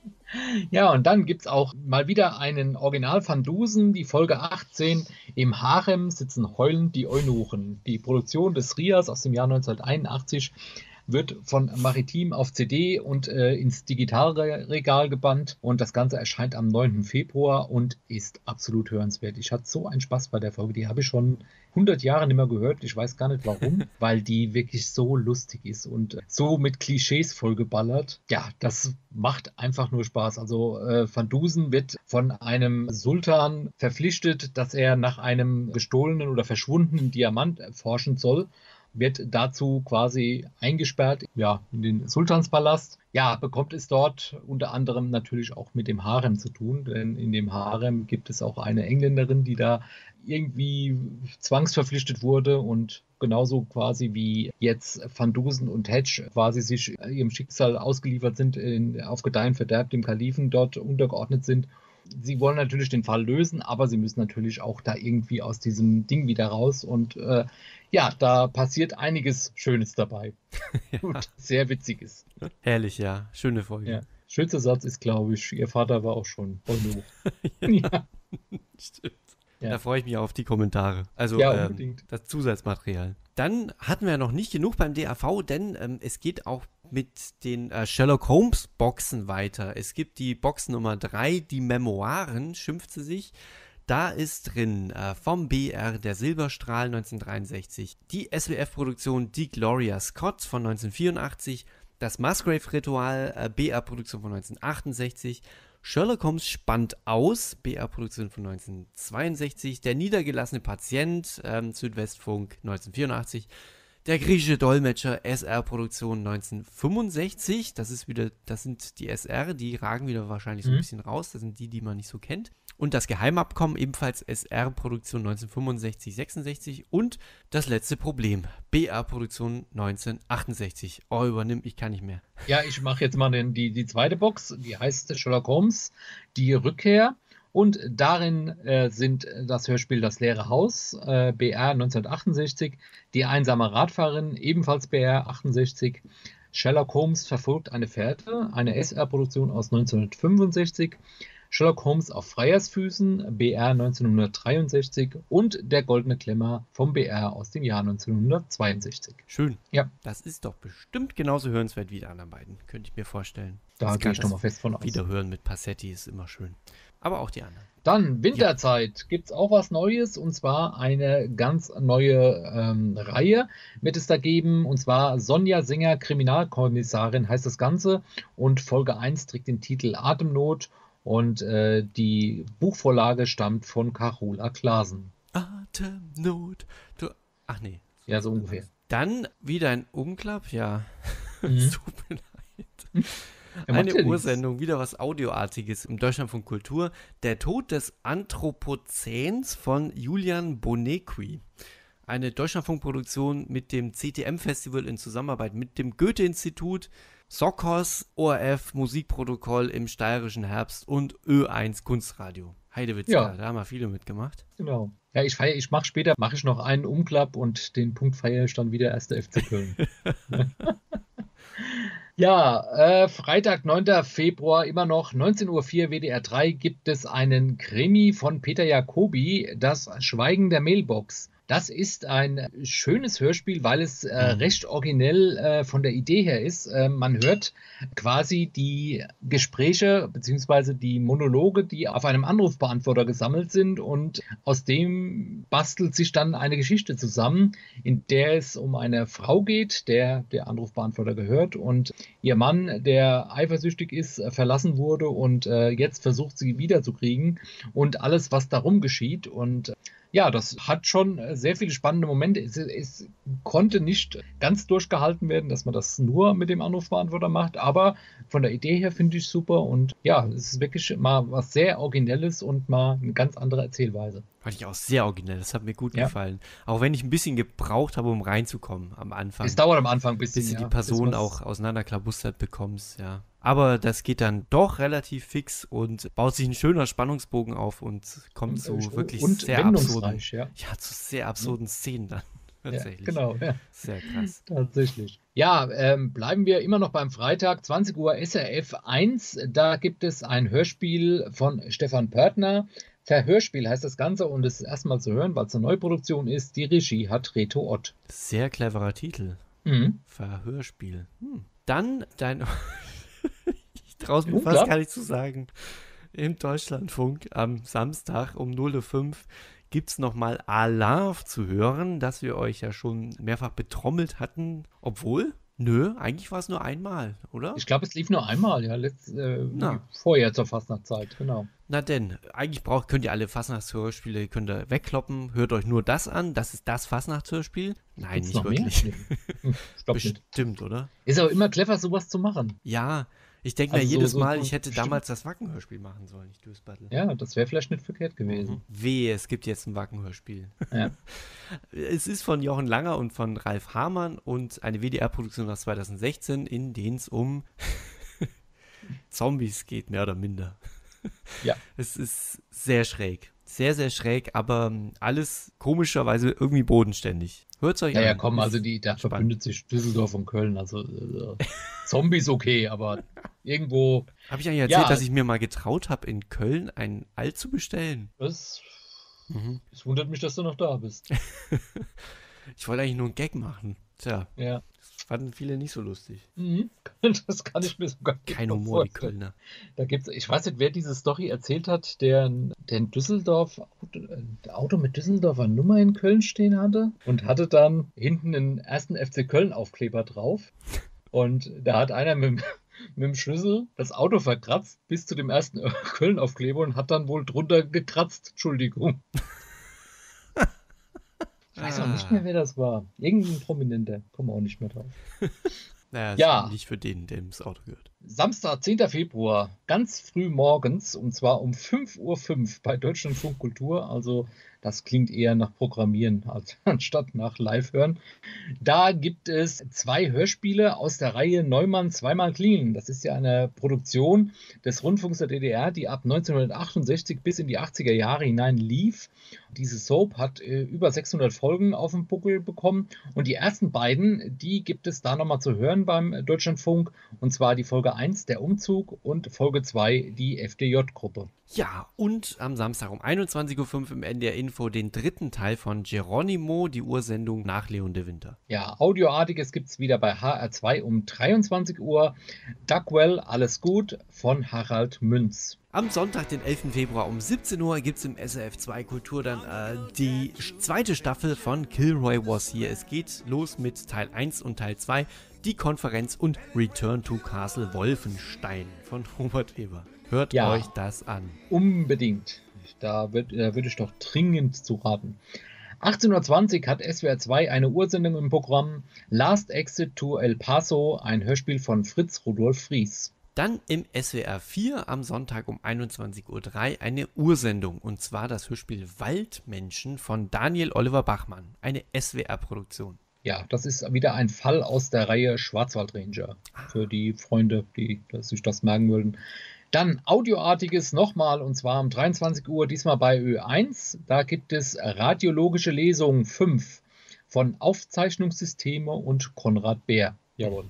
Ja, und dann gibt es auch mal wieder einen Original Van Dusen, die Folge 18. Im Harem sitzen heulend die Eunuchen. Die Produktion des Rias aus dem Jahr 1981 wird von Maritim auf CD und ins Digitalregal gebannt. Und das Ganze erscheint am 9. Februar und ist absolut hörenswert. Ich hatte so einen Spaß bei der Folge. Die habe ich schon 100 Jahre nicht mehr gehört. Ich weiß gar nicht warum, weil die wirklich so lustig ist und so mit Klischees vollgeballert. Ja, das macht einfach nur Spaß. Also Van Dusen wird von einem Sultan verpflichtet, dass er nach einem gestohlenen oder verschwundenen Diamant forschen soll. Wird dazu quasi eingesperrt, ja, in den Sultanspalast. Ja, bekommt es dort unter anderem natürlich auch mit dem Harem zu tun, denn in dem Harem gibt es auch eine Engländerin, die da irgendwie zwangsverpflichtet wurde und genauso quasi wie jetzt Van Dusen und Hedge quasi sich ihrem Schicksal ausgeliefert sind, auf Gedeih und Verderb dem Kalifen dort untergeordnet sind. Sie wollen natürlich den Fall lösen, aber sie müssen natürlich auch da irgendwie aus diesem Ding wieder raus. Und ja, da passiert einiges Schönes dabei. Ja. Und sehr Witziges. Herrlich, ja. Schöne Folge. Ja. Schönster Satz ist, glaube ich, ihr Vater war auch schon Eunuch. Ja. Stimmt. Ja. Da freue ich mich auf die Kommentare. Also Ja, unbedingt. das Zusatzmaterial. Dann hatten wir noch nicht genug beim DAV, denn es geht auch mit den Sherlock Holmes Boxen weiter. Es gibt die Box Nummer 3, die Memoiren, schimpft sie sich. Da ist drin vom BR der Silberstrahl 1963, die SWF-Produktion Die Gloria Scott von 1984, das Musgrave-Ritual, BR-Produktion von 1968, Sherlock Holmes spannt aus, BR-Produktion von 1962, der niedergelassene Patient, Südwestfunk 1984, der griechische Dolmetscher, SR-Produktion 1965, das sind die SR, die ragen wieder wahrscheinlich so ein bisschen raus, das sind die man nicht so kennt. Und das Geheimabkommen, ebenfalls SR-Produktion 1965-66 und das letzte Problem, BR-Produktion 1968. Oh, übernimm, ich kann nicht mehr. Ja, ich mache jetzt mal die zweite Box, die heißt Sherlock Holmes, die Rückkehr. Und darin sind das Hörspiel Das leere Haus, BR 1968, Die einsame Radfahrerin, ebenfalls BR 68, Sherlock Holmes verfolgt eine Fährte, eine SR-Produktion aus 1965, Sherlock Holmes auf Freiersfüßen, BR 1963 und Der goldene Klemmer vom BR aus dem Jahr 1962. Schön. Ja. Das ist doch bestimmt genauso hörenswert wie die anderen beiden, könnte ich mir vorstellen. Da gehe ich doch mal fest von aus. Wiederhören mit Passetti ist immer schön. Aber auch die anderen. Dann Winterzeit gibt es auch was Neues, und zwar eine ganz neue Reihe wird es da geben, und zwar Sonja Singer, Kriminalkommissarin heißt das Ganze, und Folge 1 trägt den Titel Atemnot und die Buchvorlage stammt von Carola Klaasen. Atemnot. Ach nee. Ja, so ungefähr. Dann wieder ein Umklapp, ja. Mhm. Es tut mir leid. Eine Ursendung, wieder was Audioartiges im Deutschlandfunk Kultur. Der Tod des Anthropozäns von Julian Bonequi. Eine Deutschlandfunkproduktion mit dem CTM-Festival in Zusammenarbeit mit dem Goethe-Institut, Sockos, ORF, Musikprotokoll im steirischen Herbst und Ö1 Kunstradio. Heidewitzka, da haben wir viele mitgemacht. Genau. Ja, ich mache später noch einen Umklapp und den Punkt feiere ich dann wieder 1. FC Köln. Ja, Freitag, 9. Februar, immer noch 19:04 Uhr, WDR 3, gibt es einen Krimi von Peter Jacobi, Das Schweigen der Mailbox. Das ist ein schönes Hörspiel, weil es recht originell von der Idee her ist. Man hört quasi die Gespräche bzw. die Monologe, die auf einem Anrufbeantworter gesammelt sind, und aus dem bastelt sich dann eine Geschichte zusammen, in der es um eine Frau geht, der Anrufbeantworter gehört, und ihr Mann, der eifersüchtig ist, verlassen wurde und jetzt versucht sie wiederzukriegen, und alles, was darum geschieht. Und ja, das hat schon sehr viele spannende Momente. Es konnte nicht ganz durchgehalten werden, dass man das nur mit dem Anrufbeantworter macht, aber von der Idee her finde ich super, und ja, es ist wirklich mal was sehr Originelles und mal eine ganz andere Erzählweise. Fand ich auch sehr originell, das hat mir gut Ja. gefallen. Auch wenn ich ein bisschen gebraucht habe, um reinzukommen am Anfang. Es dauert am Anfang ein bisschen, bis du die ja, Person bis was- auch auseinanderklabustert bekommst, ja. Aber das geht dann doch relativ fix und baut sich ein schöner Spannungsbogen auf und kommt zu wirklich und sehr absurden, wendungsreich, ja. zu sehr absurden Szenen dann. Ja, Tatsächlich. genau, ja. Sehr krass. Tatsächlich. Ja, bleiben wir immer noch beim Freitag, 20 Uhr SRF 1. Da gibt es ein Hörspiel von Stefan Pörtner. Verhörspiel heißt das Ganze, und es ist erstmal zu hören, weil es eine Neuproduktion ist. Die Regie hat Reto Ott. Sehr cleverer Titel. Mhm. Verhörspiel. Dann dein. Ich traue es mir Unklar. fast gar nicht zu sagen. Im Deutschlandfunk am Samstag um 0:05 Uhr gibt es nochmal Alarv zu hören, das wir euch ja schon mehrfach betrommelt hatten. Obwohl, eigentlich war es nur einmal, oder? Ich glaube, es lief nur einmal, ja, Na. vorher zur Fastnachtzeit, genau. Na denn, eigentlich könnt ihr alle Fastnachtshörspiele könnt ihr wegkloppen. Hört euch nur das an. Das ist das Fastnachtshörspiel. Nein, Gibt's nicht noch mehr? wirklich. Nee. Ich glaub nicht. Bestimmt, oder? Ist aber immer clever, sowas zu machen. Ja, ich denke mir Also jedes so Mal, ich hätte bestimmt- damals das Wackenhörspiel machen sollen, nicht Dösbattle. Ja, das wäre vielleicht nicht verkehrt gewesen. Wehe, es gibt jetzt ein Wackenhörspiel. Ja. Es ist von Jochen Langer und von Ralf Hamann und eine WDR-Produktion aus 2016, in denen es um Zombies geht, mehr oder minder. Ja. Es ist sehr schräg. Sehr, sehr schräg, aber alles komischerweise irgendwie bodenständig. Hört's euch an. Ja, komm, Ist also da spannend. verbündet sich Düsseldorf und Köln. Also Zombies okay, aber irgendwo, Habe ich eigentlich erzählt, Ja. dass ich mir mal getraut habe, in Köln ein All zu bestellen? es Mhm. wundert mich, dass du noch da bist. Ich wollte eigentlich nur einen Gag machen. Tja, Ja. das fanden viele nicht so lustig. Mhm. Das kann ich mir sogar Kein gut Humor, die vorstellen. Kölner. Da gibt's, ich weiß nicht, wer diese Story erzählt hat, der in Düsseldorf ein Auto mit Düsseldorfer Nummer in Köln stehen hatte und hatte dann hinten einen ersten FC Köln Aufkleber drauf. Und da hat einer mit dem Schlüssel das Auto verkratzt bis zu dem ersten Köln Aufkleber und hat dann wohl drunter gekratzt. Entschuldigung. Ich weiß auch nicht mehr, wer das war. Irgendein Prominenter. Kommen wir auch nicht mehr drauf. Naja, Ja. ist nicht für den, dem das Auto gehört. Samstag, 10. Februar, ganz früh morgens, und zwar um 5:05 Uhr bei Deutschlandfunk Kultur. Also das klingt eher nach Programmieren als anstatt nach Live-Hören. Da gibt es 2 Hörspiele aus der Reihe Neumann zweimal klingeln. Das ist ja eine Produktion des Rundfunks der DDR, die ab 1968 bis in die 80er Jahre hinein lief. Diese Soap hat über 600 Folgen auf dem Buckel bekommen. Und die ersten beiden, die gibt es da nochmal zu hören beim Deutschlandfunk. Und zwar die Folge 1, der Umzug, und Folge 2, die FDJ-Gruppe. Ja, und am Samstag um 21:05 Uhr im NDR Info den dritten Teil von Geronimo, die Ursendung nach Leon de Winter. Ja, Audioartiges gibt es wieder bei HR2 um 23 Uhr. Duckwell, alles gut, von Harald Münz. Am Sonntag, den 11. Februar um 17 Uhr gibt es im SRF 2 Kultur dann die zweite Staffel von Kilroy Was Here. Es geht los mit Teil 1 und Teil 2, die Konferenz und Return to Castle Wolfenstein von Robert Weber. Hört Ja. euch das an. Unbedingt. Da würde ich doch dringend zu raten. 18:20 Uhr hat SWR 2 eine Ursendung im Programm. Last Exit to El Paso, ein Hörspiel von Fritz Rudolf Fries. Dann im SWR 4 am Sonntag um 21:03 Uhr eine Ursendung, und zwar das Hörspiel Waldmenschen von Daniel Oliver Bachmann, eine SWR-Produktion. Ja, das ist wieder ein Fall aus der Reihe Schwarzwaldranger. Für die Freunde, die sich das merken würden. Dann Audioartiges nochmal, und zwar um 23 Uhr, diesmal bei Ö1. Da gibt es Radiologische Lesung 5 von Aufzeichnungssysteme und Konrad Bär. Jawohl.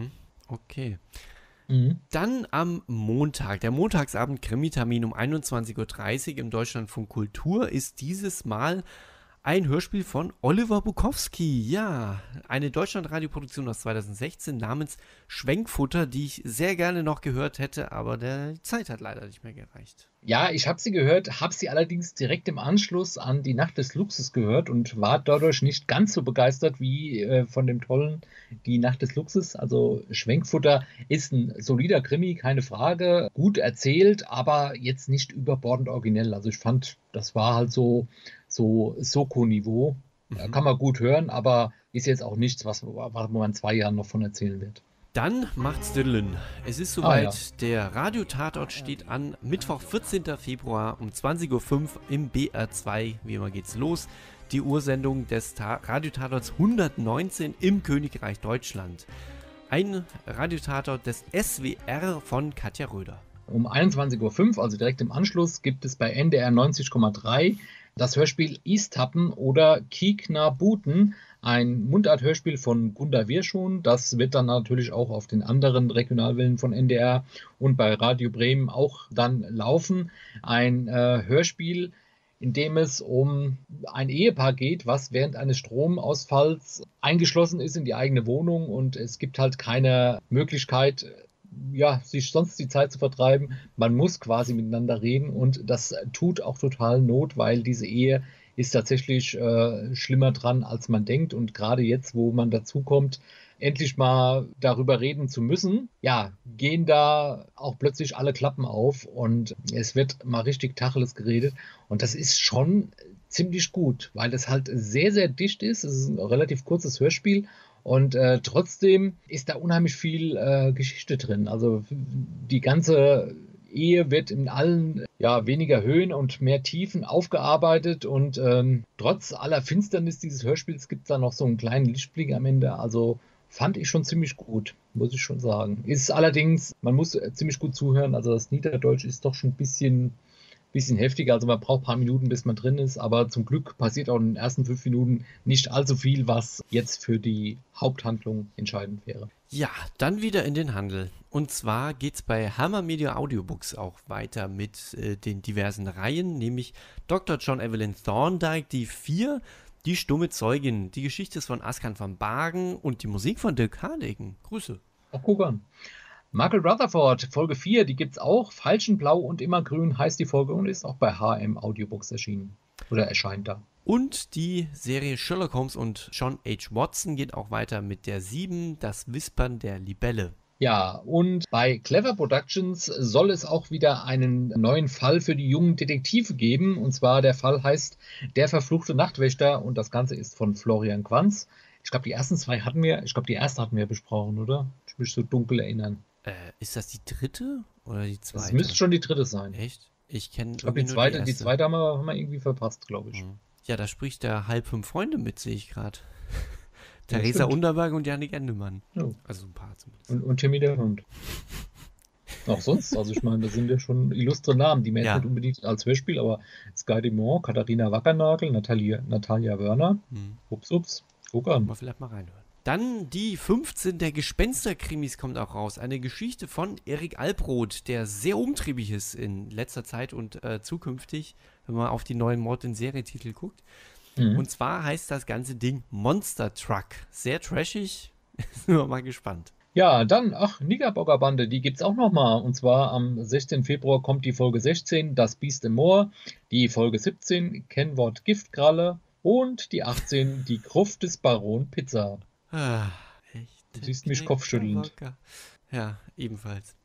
Okay. Mhm. Dann am Montag, der Montagsabend Krimi-Termin um 21:30 Uhr im Deutschlandfunk Kultur ist dieses Mal Ein Hörspiel von Oliver Bukowski, ja, eine Deutschlandradioproduktion aus 2016 namens Schwenkfutter, die ich sehr gerne noch gehört hätte, aber die Zeit hat leider nicht mehr gereicht. Ja, ich habe sie gehört, habe sie allerdings direkt im Anschluss an die Nacht des Luchses gehört und war dadurch nicht ganz so begeistert wie von dem tollen Die Nacht des Luchses. Also Schwenkfutter ist ein solider Krimi, keine Frage, gut erzählt, aber jetzt nicht überbordend originell. Also ich fand, das war halt so Soko-Niveau. Kann man gut hören, aber ist jetzt auch nichts, was man in 2 Jahren noch von erzählen wird. Dann macht's Diddlin. Es ist soweit, ja. Der Radiotatort steht an. Mittwoch, 14. Februar um 20.05 Uhr im BR2. Wie immer geht's los. Die Ursendung des Radiotatorts 119 im Königreich Deutschland. Ein Radiotatort des SWR von Katja Röder. Um 21.05 Uhr, also direkt im Anschluss, gibt es bei NDR 90,3 das Hörspiel Istappen oder Kieknabuten, ein Mundart-Hörspiel von Gunda Wirschun. Das wird dann natürlich auch auf den anderen Regionalwellen von NDR und bei Radio Bremen auch dann laufen. Ein Hörspiel, in dem es um ein Ehepaar geht, was während eines Stromausfalls eingeschlossen ist in die eigene Wohnung und es gibt halt keine Möglichkeit, sich sonst die Zeit zu vertreiben. Man muss quasi miteinander reden und das tut auch total Not, weil diese Ehe ist tatsächlich schlimmer dran, als man denkt. Und gerade jetzt, wo man dazu kommt, endlich mal darüber reden zu müssen, gehen da auch plötzlich alle Klappen auf und es wird mal richtig Tacheles geredet. Und das ist schon ziemlich gut, weil das halt sehr, sehr dicht ist. Es ist ein relativ kurzes Hörspiel. Und trotzdem ist da unheimlich viel Geschichte drin. Also die ganze Ehe wird in allen weniger Höhen und mehr Tiefen aufgearbeitet. Und trotz aller Finsternis dieses Hörspiels gibt es da noch so einen kleinen Lichtblick am Ende. Also fand ich schon ziemlich gut, muss ich schon sagen. Ist allerdings, man muss ziemlich gut zuhören. Also das Niederdeutsch ist doch schon ein bisschen heftiger, also man braucht ein paar Minuten, bis man drin ist, aber zum Glück passiert auch in den ersten 5 Minuten nicht allzu viel, was jetzt für die Haupthandlung entscheidend wäre. Ja, dann wieder in den Handel. Und zwar geht's bei Hammer Media Audiobooks auch weiter mit den diversen Reihen, nämlich Dr. John Evelyn Thorndike, die 4, die stumme Zeugin. Die Geschichte ist von Askan van Bargen und die Musik von Dirk Hardegen. Grüße. Ach, guck an. Michael Rutherford, Folge 4, die gibt's auch. Falschenblau und Immergrün heißt die Folge und ist auch bei HM Audiobooks erschienen. Oder erscheint da. Und die Serie Sherlock Holmes und John H. Watson geht auch weiter mit der 7, das Wispern der Libelle. Ja, und bei Clever Productions soll es auch wieder einen neuen Fall für die jungen Detektive geben. Und zwar der Fall heißt Der verfluchte Nachtwächter und das Ganze ist von Florian Quanz. Ich glaube, die ersten 2 die erste hatten wir besprochen, oder? Ich mich so dunkel erinnern. Ist das die 3. oder die 2.? Das müsste schon die 3. sein. Echt? Ich glaube, die 2. haben wir irgendwie verpasst, glaube ich. Ja, da spricht der halb 5 Freunde mit, sehe ich gerade. Theresa Unterberg und Jannik Endemann. Ja. Also ein paar zumindest. Und Timmy der Hund. Auch sonst, also ich meine, das sind ja schon illustre Namen, die man jetzt nicht unbedingt als Hörspiel, aber Sky Dumont, Katharina Wackernagel, Natalia Wörner, ups, guck an. Mal vielleicht mal reinhören. Dann die 15 der Gespensterkrimis kommt auch raus. Eine Geschichte von Erik Alproth, der sehr umtriebig ist in letzter Zeit und zukünftig, wenn man auf die neuen Mord-in-Serie-Titel guckt. Und zwar heißt das ganze Ding Monster Truck. Sehr trashig. Sind wir mal gespannt. Ja, dann, Knickerbogger Bande, die gibt's auch nochmal. Und zwar am 16. Februar kommt die Folge 16, Das Biest im Moor. Die Folge 17, Kennwort Giftkralle. Und die 18, Die Gruft des Baron Pizza. Echt? Du siehst mich kopfschüttelnd. Ja, ebenfalls.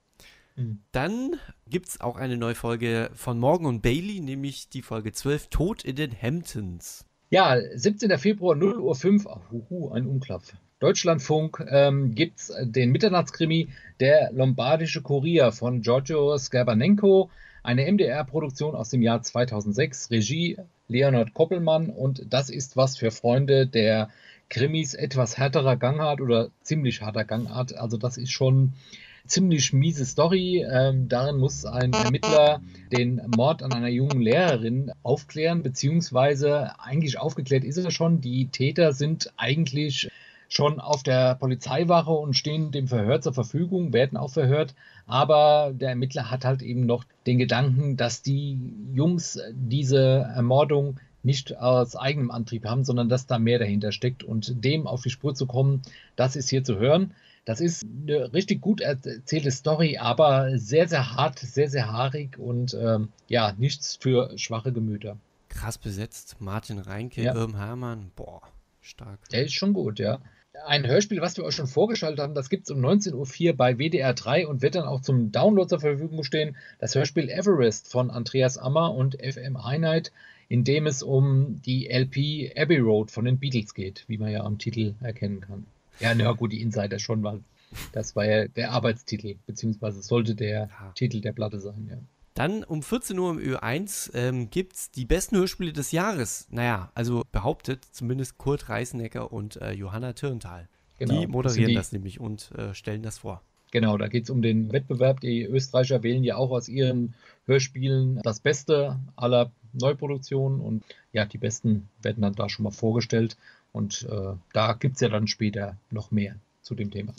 Dann gibt es auch eine neue Folge von Morgan und Bailey, nämlich die Folge 12, Tod in den Hamptons. Ja, 17. Februar, 0:05 Uhr, ein Umklapp. Deutschlandfunk gibt's den Mitternachtskrimi Der Lombardische Kurier von Giorgio Scherbanenko, eine MDR-Produktion aus dem Jahr 2006, Regie Leonard Koppelmann und das ist was für Freunde der Krimis etwas härterer Gangart oder ziemlich harter Gangart, also das ist schon ziemlich miese Story. Darin muss ein Ermittler den Mord an einer jungen Lehrerin aufklären, beziehungsweise eigentlich aufgeklärt ist er schon. Die Täter sind eigentlich schon auf der Polizeiwache und stehen dem Verhör zur Verfügung, werden auch verhört. Aber der Ermittler hat halt eben noch den Gedanken, dass die Jungs diese Ermordung nicht aus eigenem Antrieb haben, sondern dass da mehr dahinter steckt und dem auf die Spur zu kommen, das ist hier zu hören. Das ist eine richtig gut erzählte Story, aber sehr, sehr hart, sehr, sehr haarig und ja, nichts für schwache Gemüter. Krass besetzt. Martin Reinke, Ja, Irm Hermann. Boah, stark. der ist schon gut, ja. Ein Hörspiel, was wir euch schon vorgeschaltet haben, das gibt es um 19:04 Uhr bei WDR 3 und wird dann auch zum Download zur Verfügung stehen. Das Hörspiel Everest von Andreas Ammer und FM Einheit, in dem es um die LP Abbey Road von den Beatles geht, wie man ja am Titel erkennen kann. Ja, na gut, die Insider schon, weil das war ja der Arbeitstitel, beziehungsweise sollte der Ja. Titel der Platte sein, ja. Dann um 14 Uhr im Ö1 gibt es die besten Hörspiele des Jahres. Naja, also behauptet zumindest Kurt Reißnecker und Johanna Tyrntal. Genau, Die moderieren das nämlich und stellen das vor. Genau, da geht es um den Wettbewerb. Die Österreicher wählen ja auch aus ihren Hörspielen das Beste aller Neuproduktionen und ja, die Besten werden dann da schon mal vorgestellt und da gibt es ja dann später noch mehr zu dem Thema.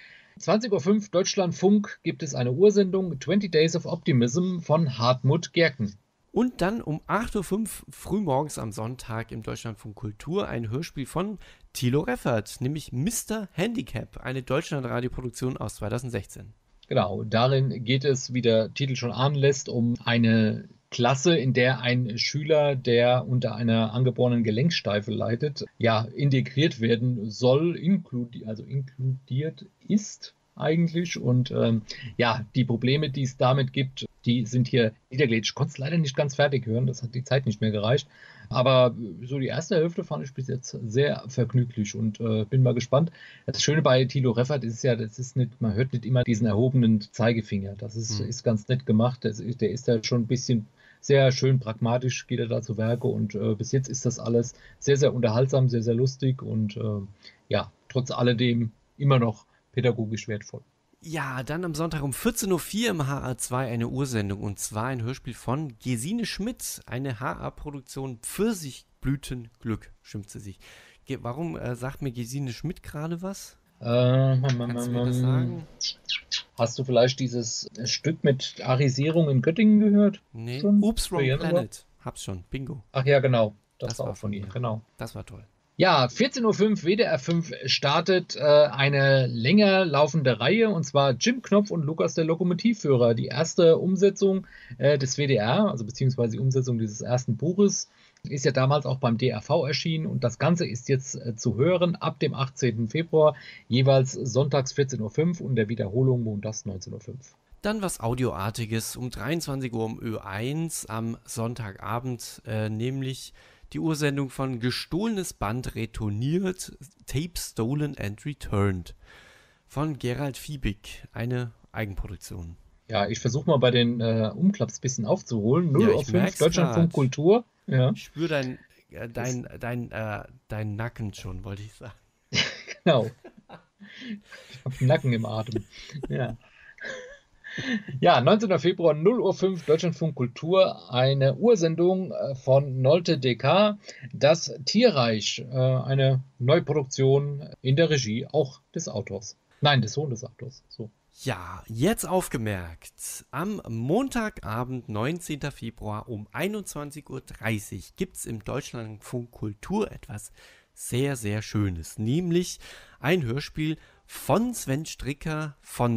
20:05 Uhr Deutschlandfunk gibt es eine Ursendung 20 Days of Optimism von Hartmut Gerken. Und dann um 8:05 Uhr frühmorgens am Sonntag im Deutschlandfunk Kultur ein Hörspiel von Thilo Reffert, nämlich Mr. Handicap, eine Deutschlandradioproduktion aus 2016. Genau, darin geht es, wie der Titel schon ahnen lässt, um eine Klasse, in der ein Schüler, der unter einer angeborenen Gelenksteife leidet, ja, integriert werden soll, inkludiert ist eigentlich. Und ja, die Probleme, die es damit gibt, die sind hier niedergelegt. Ich konnte es leider nicht ganz fertig hören, das hat die Zeit nicht mehr gereicht. Aber so die erste Hälfte fand ich bis jetzt sehr vergnüglich und bin mal gespannt. Das Schöne bei Thilo Reffert ist ja, das ist nicht, man hört nicht immer diesen erhobenen Zeigefinger. Das ist ganz nett gemacht. Der ist ja schon ein bisschen sehr schön pragmatisch, geht er da zu Werke und bis jetzt ist das alles sehr, sehr unterhaltsam, sehr, sehr lustig und ja, trotz alledem immer noch pädagogisch wertvoll. Ja, dann am Sonntag um 14:04 Uhr im HR2 eine Ursendung und zwar ein Hörspiel von Gesine Schmidt, eine HR-Produktion Pfirsichblütenglück, schimpft sie sich. Warum sagt mir Gesine Schmidt gerade was? Kannst du mir das sagen? Hast du vielleicht dieses Stück mit Arisierung in Göttingen gehört? Nee, Schon? Oops, Wrong Januar? Planet. Hab's schon, Bingo. Ach ja, genau. Das Das war war auch von ihr, ihr. genau. Das war toll. Ja, 14:05 Uhr WDR 5 startet eine länger laufende Reihe und zwar Jim Knopf und Lukas der Lokomotivführer. Die erste Umsetzung des WDR, also beziehungsweise die Umsetzung dieses ersten Buches, ist ja damals auch beim DRV erschienen und das Ganze ist jetzt zu hören ab dem 18. Februar, jeweils sonntags 14:05 Uhr und der Wiederholung montags 19:05 Uhr. Dann was Audioartiges um 23 Uhr im Ö1 am Sonntagabend, nämlich die Ursendung von Gestohlenes Band retourniert, Tape Stolen and Returned von Gerald Fiebig, eine Eigenproduktion. Ja, ich versuche mal bei den Umklaps ein bisschen aufzuholen. 0 Ja, auf ich 5 merk's Deutschlandfunk grad. Kultur. Ja, Ich spüre dein Nacken schon, wollte ich sagen. genau. Ich habe einen Nacken im Atem. Ja. Ja, 19. Februar, 0:05 Uhr Deutschlandfunk Kultur, eine Ursendung von Nolte DK, das Tierreich, eine Neuproduktion in der Regie auch des Autors. Nein, des Sohnes des Autors. So. Ja, jetzt aufgemerkt. Am Montagabend, 19. Februar um 21:30 Uhr gibt es im Deutschlandfunk Kultur etwas sehr, sehr Schönes. Nämlich ein Hörspiel von Sven Stricker.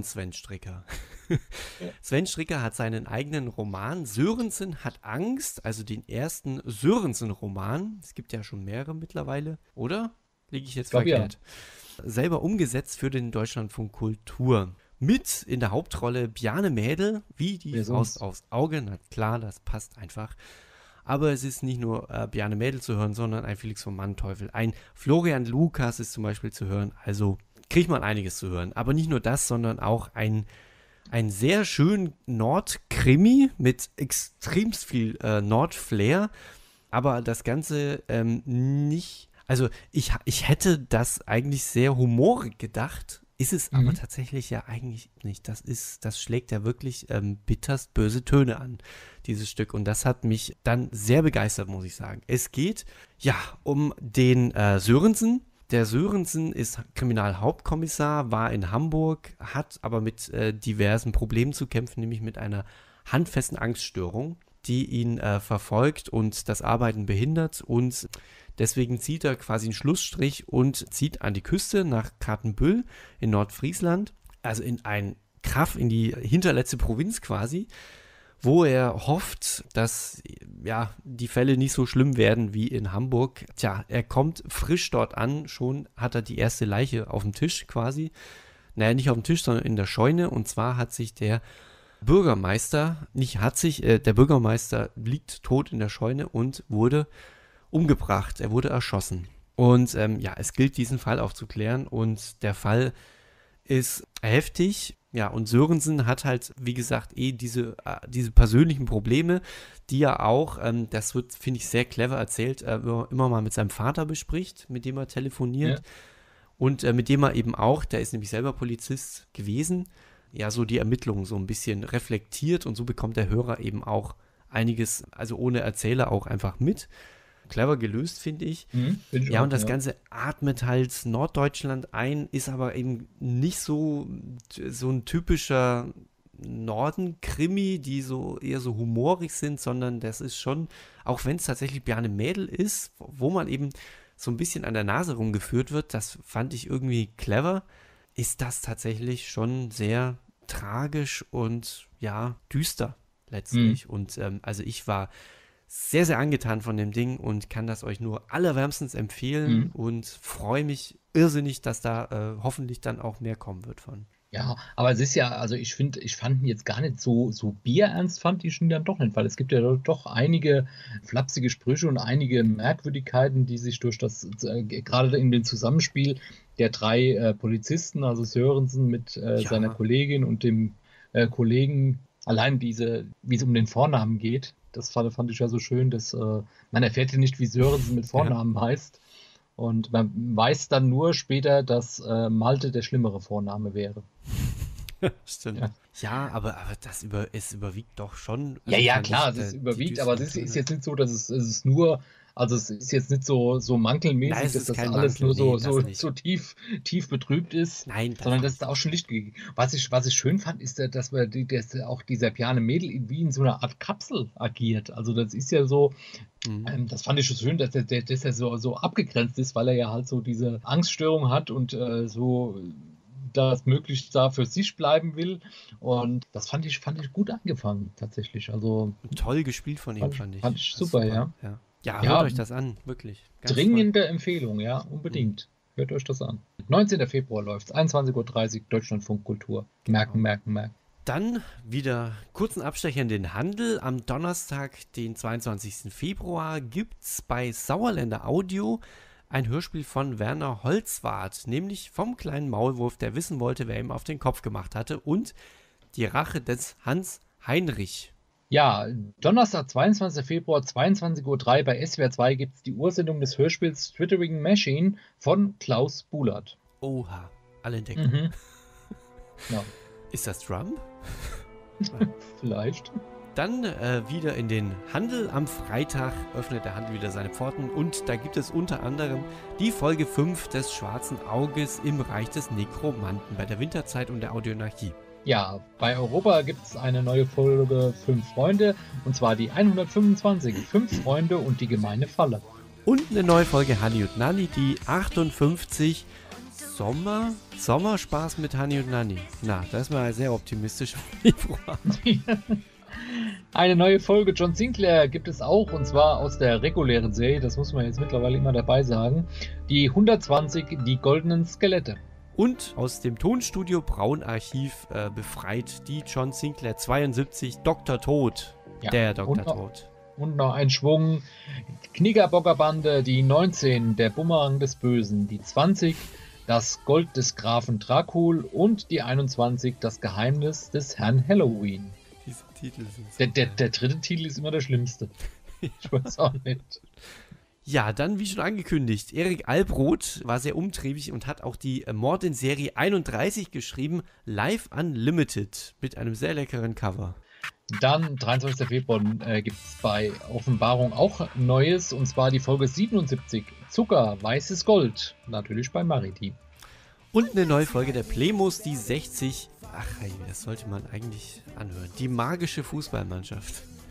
Sven Stricker hat seinen eigenen Roman Sörensen hat Angst, also den ersten Sörensen-Roman. Es gibt ja schon mehrere mittlerweile, oder? Liege ich jetzt Ich glaub, verkehrt? Selber umgesetzt für den Deutschlandfunk Kultur. Mit in der Hauptrolle Bjarne Mädel, wie die Wer Faust sonst? aufs Auge. Na klar, das passt einfach. Aber es ist nicht nur Bjarne Mädel zu hören, sondern ein Felix vom Manteuffel. Ein Florian Lukas ist zum Beispiel zu hören. Also kriegt man einiges zu hören. Aber nicht nur das, sondern auch ein sehr schön Nord-Krimi mit extremst viel Nord-Flair. Aber das Ganze nicht. Also ich hätte das eigentlich sehr humorig gedacht. Ist es aber tatsächlich ja eigentlich nicht. Das schlägt ja wirklich bitterst böse Töne an, dieses Stück. Und das hat mich dann sehr begeistert, muss ich sagen. Es geht ja um den Sörensen. Der Sörensen ist Kriminalhauptkommissar, war in Hamburg, hat aber mit diversen Problemen zu kämpfen, nämlich mit einer handfesten Angststörung. die ihn verfolgt und das Arbeiten behindert, und deswegen zieht er quasi einen Schlussstrich und zieht an die Küste nach Kratenbüll in Nordfriesland, also in ein Kaff, in die hinterletzte Provinz quasi, wo er hofft, dass ja die Fälle nicht so schlimm werden wie in Hamburg. Tja, er kommt frisch dort an, schon hat er die erste Leiche auf dem Tisch quasi. Naja, nicht auf dem Tisch, sondern in der Scheune, und zwar hat sich der Bürgermeister liegt tot in der Scheune und wurde umgebracht. Er wurde erschossen. Und es gilt, diesen Fall aufzuklären, und der Fall ist heftig. Ja, und Sörensen hat halt, wie gesagt, diese persönlichen Probleme, die er auch, das wird, finde ich, sehr clever erzählt, immer mal mit seinem Vater bespricht, mit dem er telefoniert. Ja. Und mit dem er eben auch, der ist nämlich selber Polizist gewesen, ja, so die Ermittlungen so ein bisschen reflektiert, und so bekommt der Hörer eben auch einiges, also ohne Erzähler, auch einfach mit. Clever gelöst, finde ich. Find ich ja, auch, und das Ganze atmet halt Norddeutschland ein, ist aber eben nicht so ein typischer Norden-Krimi, die so eher so humorig sind, sondern das ist schon, auch wenn es tatsächlich Bjarne Mädel ist, wo man eben so ein bisschen an der Nase rumgeführt wird, das fand ich irgendwie clever, ist das tatsächlich schon sehr tragisch und ja, düster letztlich. Und also ich war sehr, sehr angetan von dem Ding und kann das euch nur allerwärmstens empfehlen und freue mich irrsinnig, dass da hoffentlich dann auch mehr kommen wird von. Ja, aber es ist ja, also ich fand ihn jetzt gar nicht so bierernst, fand ich ihn dann doch nicht, weil es gibt ja doch einige flapsige Sprüche und einige Merkwürdigkeiten, die sich durch das, gerade in dem Zusammenspiel der drei Polizisten, also Sörensen mit seiner Kollegin und dem Kollegen, allein wie es um den Vornamen geht, das fand ich ja so schön, dass man erfährt ja nicht, wie Sörensen mit Vornamen heißt. Und man weiß dann nur später, dass Malte der schlimmere Vorname wäre. Stimmt. Ja, aber es überwiegt doch schon. Also ja, klar, es überwiegt, aber es ist jetzt nicht so, dass es nur, also es ist jetzt nicht so mankelmäßig, nein, dass das alles nur so tief betrübt ist, nein, sondern dass es da auch schon Licht gegeben. Was ich schön fand, ist, dass auch dieser Bjarne Mädel wie in so einer Art Kapsel agiert. Also das ist ja so, das fand ich schon schön, dass er so abgegrenzt ist, weil er ja halt so diese Angststörung hat und so das möglichst da für sich bleiben will. Und das fand ich gut angefangen, tatsächlich. Also toll gespielt von ihm, fand ich. Fand ich super, ja. Ja, hört euch das an, wirklich. Ganz dringende Empfehlung, ja, unbedingt. Hört euch das an. 19. Februar läuft's, 21:30 Uhr, Deutschlandfunk Kultur. Merken. Dann wieder kurzen Abstecher in den Handel. Am Donnerstag, den 22. Februar, gibt's bei Sauerländer Audio ein Hörspiel von Werner Holzwarth, nämlich vom kleinen Maulwurf, der wissen wollte, wer ihm auf den Kopf gemacht hatte, und die Rache des Hans Heinrich. Ja, Donnerstag, 22. Februar, 22:03 Uhr bei SWR 2 gibt es die Ursendung des Hörspiels Twittering Machine von Klaus Buhlert. Oha, alle entdecken. Ja. Ist das Trump? Vielleicht. Dann wieder in den Handel. Am Freitag öffnet der Handel wieder seine Pforten, und da gibt es unter anderem die Folge 5 des Schwarzen Auges im Reich des Nekromanten bei der Winterzeit und der Audionarchie. Ja, bei Europa gibt es eine neue Folge 5 Freunde, und zwar die 125, 5 Freunde und die gemeine Falle. Und eine neue Folge Hani und Nani, die 58, Sommerspaß mit Hani und Nani. Na, da ist man sehr optimistisch im Februar. Eine neue Folge John Sinclair gibt es auch, und zwar aus der regulären Serie, das muss man jetzt mittlerweile immer dabei sagen, die 120, die goldenen Skelette. Und aus dem Tonstudio Braun-Archiv befreit die John Sinclair 72, Dr. Tod, der Dr. Tod. Und noch ein Schwung, Knickerbockerbande, die 19, der Bumerang des Bösen, die 20, das Gold des Grafen Dracul, und die 21, das Geheimnis des Herrn Halloween. Diese Titel sind der dritte Titel ist immer der schlimmste. Ich weiß auch nicht. Ja, dann, wie schon angekündigt, Erik Albroth war sehr umtriebig und hat auch die Mord in Serie 31 geschrieben, Live Unlimited, mit einem sehr leckeren Cover. Dann, 23. Februar, gibt es bei Offenbarung auch Neues, und zwar die Folge 77, Zucker, weißes Gold, natürlich bei Maritim. Und eine neue Folge der Plemos, die 60, ach hey, das sollte man eigentlich anhören, die magische Fußballmannschaft.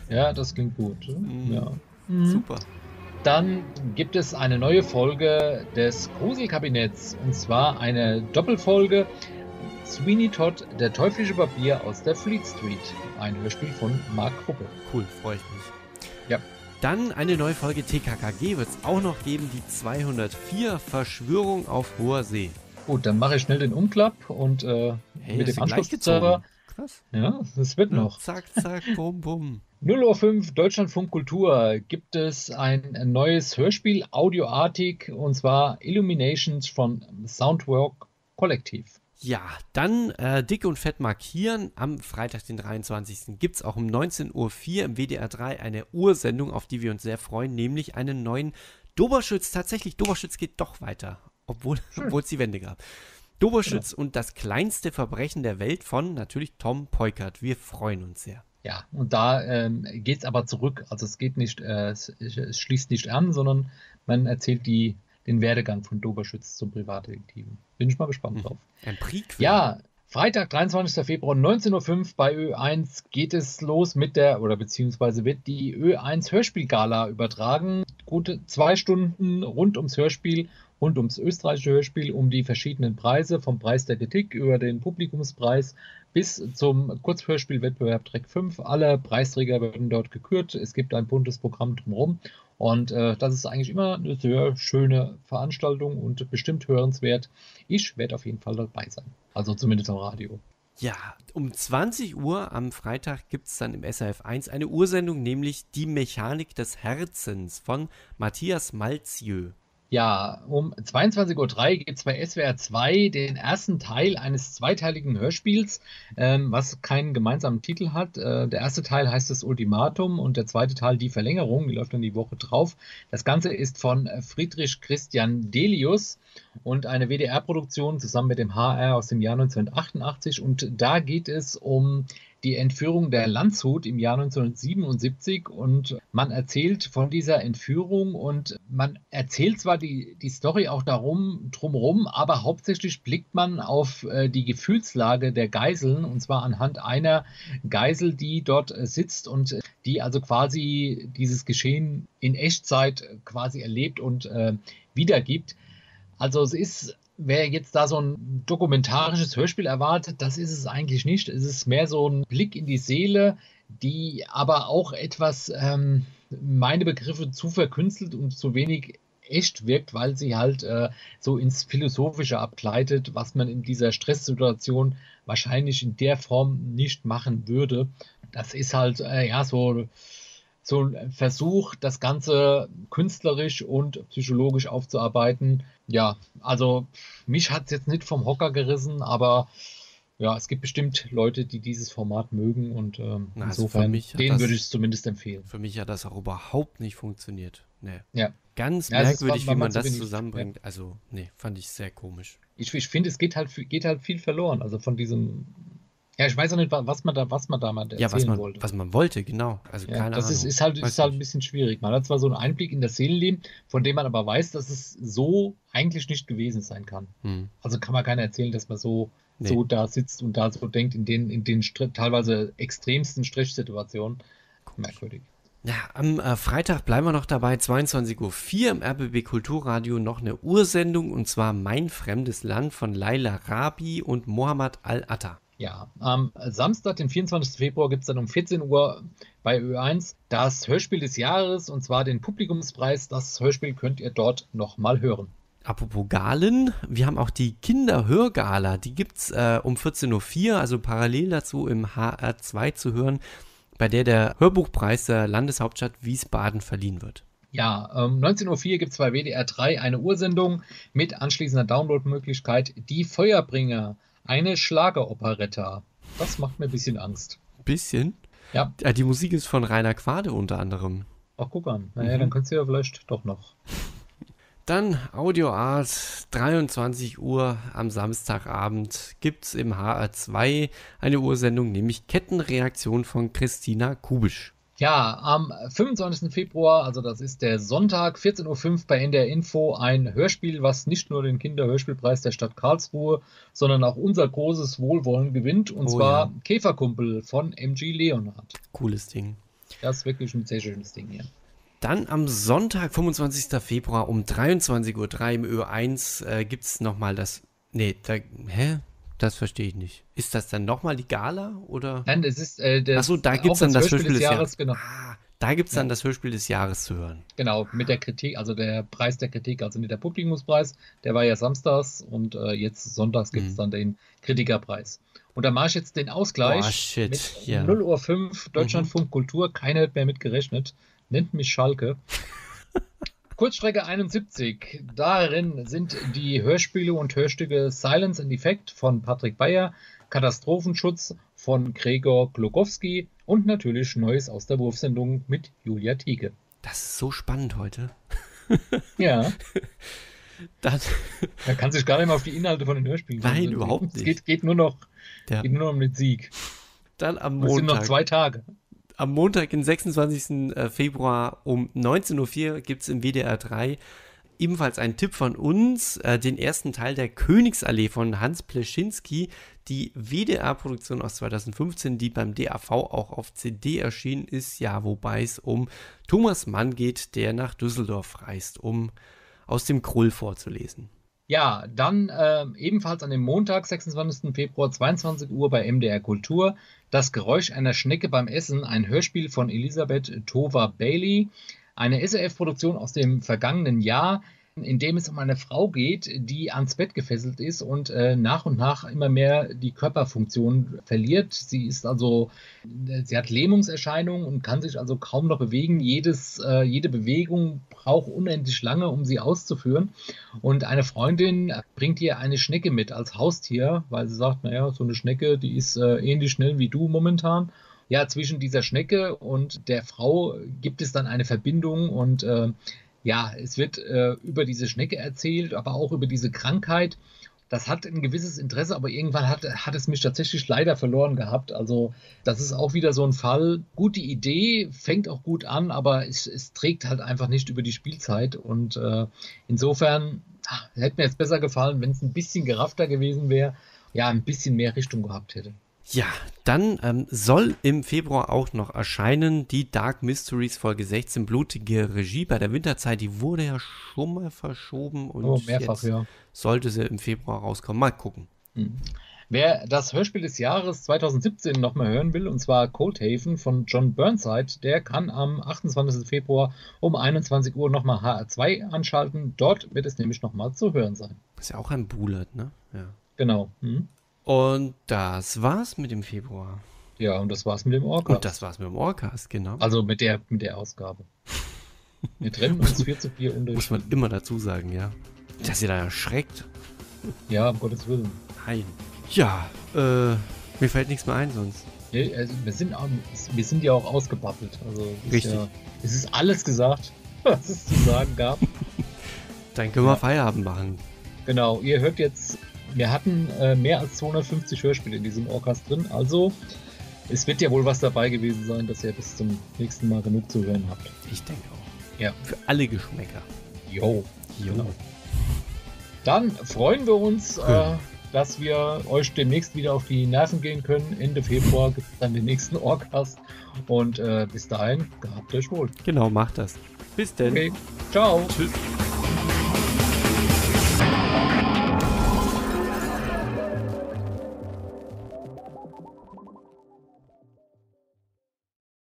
Ja, das klingt gut. Ja. Super. Dann gibt es eine neue Folge des Gruselkabinetts, und zwar eine Doppelfolge Sweeney Todd, der teuflische Barbier aus der Fleet Street. Ein Hörspiel von Mark Kruppe. Cool, freue ich mich. Ja. Dann eine neue Folge TKKG wird es auch noch geben, die 204 Verschwörung auf hoher See. Gut, dann mache ich schnell den Umklapp und mit dem Anschlussserver. Krass. Ja, das wird noch. Zack, zack, bum, bum. 0:05 Uhr Deutschlandfunk Kultur gibt es ein neues Hörspiel, audioartig, und zwar Illuminations von Soundwork Kollektiv. Ja, dann dick und fett markieren. Am Freitag, den 23. gibt es auch um 19:04 Uhr im WDR 3 eine Ursendung, auf die wir uns sehr freuen, nämlich einen neuen Doberschütz. Tatsächlich, Doberschütz geht doch weiter, obwohl es die Wende gab. Doberschütz und das kleinste Verbrechen der Welt von natürlich Tom Peukert. Wir freuen uns sehr. Ja, und da geht es aber zurück. Also es geht nicht, es schließt nicht an, sondern man erzählt den Werdegang von Doberschütz zum Privatdetektiven. Bin ich mal gespannt drauf. Ein Prequel. Ja, Freitag, 23. Februar, 19:05 Uhr bei Ö1 geht es los beziehungsweise wird die Ö1 Hörspielgala übertragen. Gute 2 Stunden rund ums Hörspiel, rund ums österreichische Hörspiel, um die verschiedenen Preise, vom Preis der Kritik über den Publikumspreis bis zum Kurzhörspielwettbewerb Track 5. Alle Preisträger werden dort gekürt. Es gibt ein buntes Programm drumherum. Und das ist eigentlich immer eine sehr schöne Veranstaltung und bestimmt hörenswert. Ich werde auf jeden Fall dabei sein. Also zumindest am Radio. Ja, um 20 Uhr am Freitag gibt es dann im SRF 1 eine Ursendung, nämlich Die Mechanik des Herzens von Matthias Malzieu. Ja, um 22:03 Uhr gibt es bei SWR 2 den ersten Teil eines zweiteiligen Hörspiels, was keinen gemeinsamen Titel hat. Der erste Teil heißt das Ultimatum und der zweite Teil die Verlängerung, die läuft dann die Woche drauf. Das Ganze ist von Friedrich Christian Delius und eine WDR-Produktion zusammen mit dem HR aus dem Jahr 1988. Und da geht es um die Entführung der Landshut im Jahr 1977 und man erzählt von dieser Entführung und man erzählt zwar die Story auch drumherum, aber hauptsächlich blickt man auf die Gefühlslage der Geiseln, und zwar anhand einer Geisel, die dort sitzt und die also quasi dieses Geschehen in Echtzeit quasi erlebt und wiedergibt. Also wer jetzt da so ein dokumentarisches Hörspiel erwartet, das ist es eigentlich nicht. Es ist mehr so ein Blick in die Seele, die aber auch etwas, meine Begriffe, zu verkünstelt und zu wenig echt wirkt, weil sie halt so ins Philosophische abgleitet, was man in dieser Stresssituation wahrscheinlich in der Form nicht machen würde. Das ist halt so ein Versuch, das Ganze künstlerisch und psychologisch aufzuarbeiten. Ja, also mich hat es jetzt nicht vom Hocker gerissen, aber ja, es gibt bestimmt Leute, die dieses Format mögen und insofern, denen würde ich es zumindest empfehlen. Für mich hat das auch überhaupt nicht funktioniert. Nee. Ja. Ganz merkwürdig, wie man das zusammenbringt. Ja. Also, nee, fand ich sehr komisch. Ich finde, es geht halt viel verloren. Also von diesem. Ja, ich weiß auch nicht, was man da mal erzählen wollte. Was man wollte, genau. Also keine Ahnung. Das ist halt ein bisschen schwierig. Man hat zwar so einen Einblick in das Seelenleben, von dem man aber weiß, dass es so eigentlich nicht gewesen sein kann. Also kann man keiner erzählen, dass man so da sitzt und da so denkt, in den teilweise extremsten Stresssituationen. Merkwürdig. Ja, am Freitag bleiben wir noch dabei, 22:04 Uhr im RBB Kulturradio noch eine Ursendung, und zwar Mein fremdes Land von Laila Rabi und Mohammad Al-Atta. Ja, am Samstag, den 24. Februar, gibt es dann um 14 Uhr bei Ö1 das Hörspiel des Jahres, und zwar den Publikumspreis. Das Hörspiel könnt ihr dort nochmal hören. Apropos Galen, wir haben auch die Kinderhörgala. Die gibt es um 14:04 Uhr, also parallel dazu im HR2 zu hören, bei der Hörbuchpreis der Landeshauptstadt Wiesbaden verliehen wird. Ja, 19:04 Uhr gibt es bei WDR 3 eine Ursendung mit anschließender Downloadmöglichkeit. Die Feuerbringer. Eine Schlageroperetta. Das macht mir ein bisschen Angst. Bisschen? Ja. Die Musik ist von Rainer Quade unter anderem. Ach, guck an. Naja, dann kannst du ja vielleicht doch noch. Dann AudioArt, 23 Uhr am Samstagabend gibt es im HR2 eine Ursendung, nämlich Kettenreaktion von Christina Kubisch. Ja, am 25. Februar, also das ist der Sonntag, 14:05 Uhr bei NDR Info, ein Hörspiel, was nicht nur den Kinderhörspielpreis der Stadt Karlsruhe, sondern auch unser großes Wohlwollen gewinnt, und zwar Käferkumpel von MG Leonhardt. Cooles Ding. Das ist wirklich ein sehr schönes Ding hier. Dann am Sonntag, 25. Februar um 23:03 Uhr im Ö1 gibt es nochmal das. Nee, das verstehe ich nicht. Ist das dann nochmal die Gala? Oder? Nein, das ist Achso, da gibt es dann das Hörspiel des Jahres. Genau. Da gibt es dann das Hörspiel des Jahres zu hören. Genau, mit der Kritik, also der Preis der Kritik, also nicht der Publikumspreis, der war ja samstags und jetzt sonntags gibt es dann den Kritikerpreis. Und da mache ich jetzt den Ausgleich mit 0:05 Uhr Deutschlandfunk Kultur, keiner hat mehr mitgerechnet, nennt mich Schalke. Kurzstrecke 71, darin sind die Hörspiele und Hörstücke Silence and Effect von Patrick Beyer, Katastrophenschutz von Gregor Glogowski und natürlich Neues aus der Wurfsendung mit Julia Tieke. Das ist so spannend heute. Ja. Da kann sich gar nicht mehr auf die Inhalte von den Hörspielen konzentrieren. Nein, überhaupt nicht. Es geht nur noch um den Sieg. Dann am Montag. Es sind noch 2 Tage. Am Montag, den 26. Februar um 19:04 Uhr gibt es im WDR 3 ebenfalls einen Tipp von uns, den ersten Teil der Königsallee von Hans Pleschinski, die WDR-Produktion aus 2015, die beim DAV auch auf CD erschienen ist, ja, wobei es um Thomas Mann geht, der nach Düsseldorf reist, um aus dem Krull vorzulesen. Ja, dann ebenfalls an dem Montag, 26. Februar, 22 Uhr bei MDR Kultur, Das Geräusch einer Schnecke beim Essen, ein Hörspiel von Elisabeth Tova-Bailey, eine SRF-Produktion aus dem vergangenen Jahr, in dem es um eine Frau geht, die ans Bett gefesselt ist und nach und nach immer mehr die Körperfunktion verliert. Sie hat Lähmungserscheinungen und kann sich also kaum noch bewegen. Jede Bewegung braucht unendlich lange, um sie auszuführen. Und eine Freundin bringt ihr eine Schnecke mit als Haustier, weil sie sagt, naja, so eine Schnecke, die ist ähnlich schnell wie du momentan. Ja, zwischen dieser Schnecke und der Frau gibt es dann eine Verbindung und es wird über diese Schnecke erzählt, aber auch über diese Krankheit. Das hat ein gewisses Interesse, aber irgendwann hat es mich tatsächlich leider verloren gehabt. Also das ist auch wieder so ein Fall. Gute Idee, fängt auch gut an, aber es trägt halt einfach nicht über die Spielzeit. Und insofern hätte mir jetzt besser gefallen, wenn es ein bisschen geraffter gewesen wäre, ja, ein bisschen mehr Richtung gehabt hätte. Ja, dann soll im Februar auch noch erscheinen die Dark Mysteries Folge 16, blutige Regie bei der Winterzeit. Die wurde ja schon mal verschoben und mehrfach, jetzt sollte sie im Februar rauskommen. Mal gucken. Wer das Hörspiel des Jahres 2017 nochmal hören will, und zwar Coldhaven von John Burnside, der kann am 28. Februar um 21 Uhr nochmal HR2 anschalten. Dort wird es nämlich nochmal zu hören sein. Das ist ja auch ein Bullet, ne? Ja. Genau. Und das war's mit dem Februar. Ja, und das war's mit dem Orcast. Und das war's mit dem Orcast, genau. Also mit der Ausgabe. Wir trennen uns 4:4 Unterschied. Muss man immer dazu sagen, ja. Dass ihr da erschreckt. Ja, um Gottes Willen. Nein. Ja, mir fällt nichts mehr ein sonst. Ja, also wir sind ja auch ausgebabbelt. Also richtig. Es ist alles gesagt, was es zu sagen gab. Dann können wir Feierabend machen. Genau, ihr hört jetzt, wir hatten mehr als 250 Hörspiele in diesem Orcast drin, also es wird ja wohl was dabei gewesen sein, dass ihr bis zum nächsten Mal genug zu hören habt. Ich denke auch. Ja. Für alle Geschmäcker. Jo. Genau. Dann freuen wir uns, dass wir euch demnächst wieder auf die Nerven gehen können. Ende Februar gibt es dann den nächsten Orcast und bis dahin, gehabt euch wohl. Genau, macht das. Bis denn. Okay, ciao. Tschüss.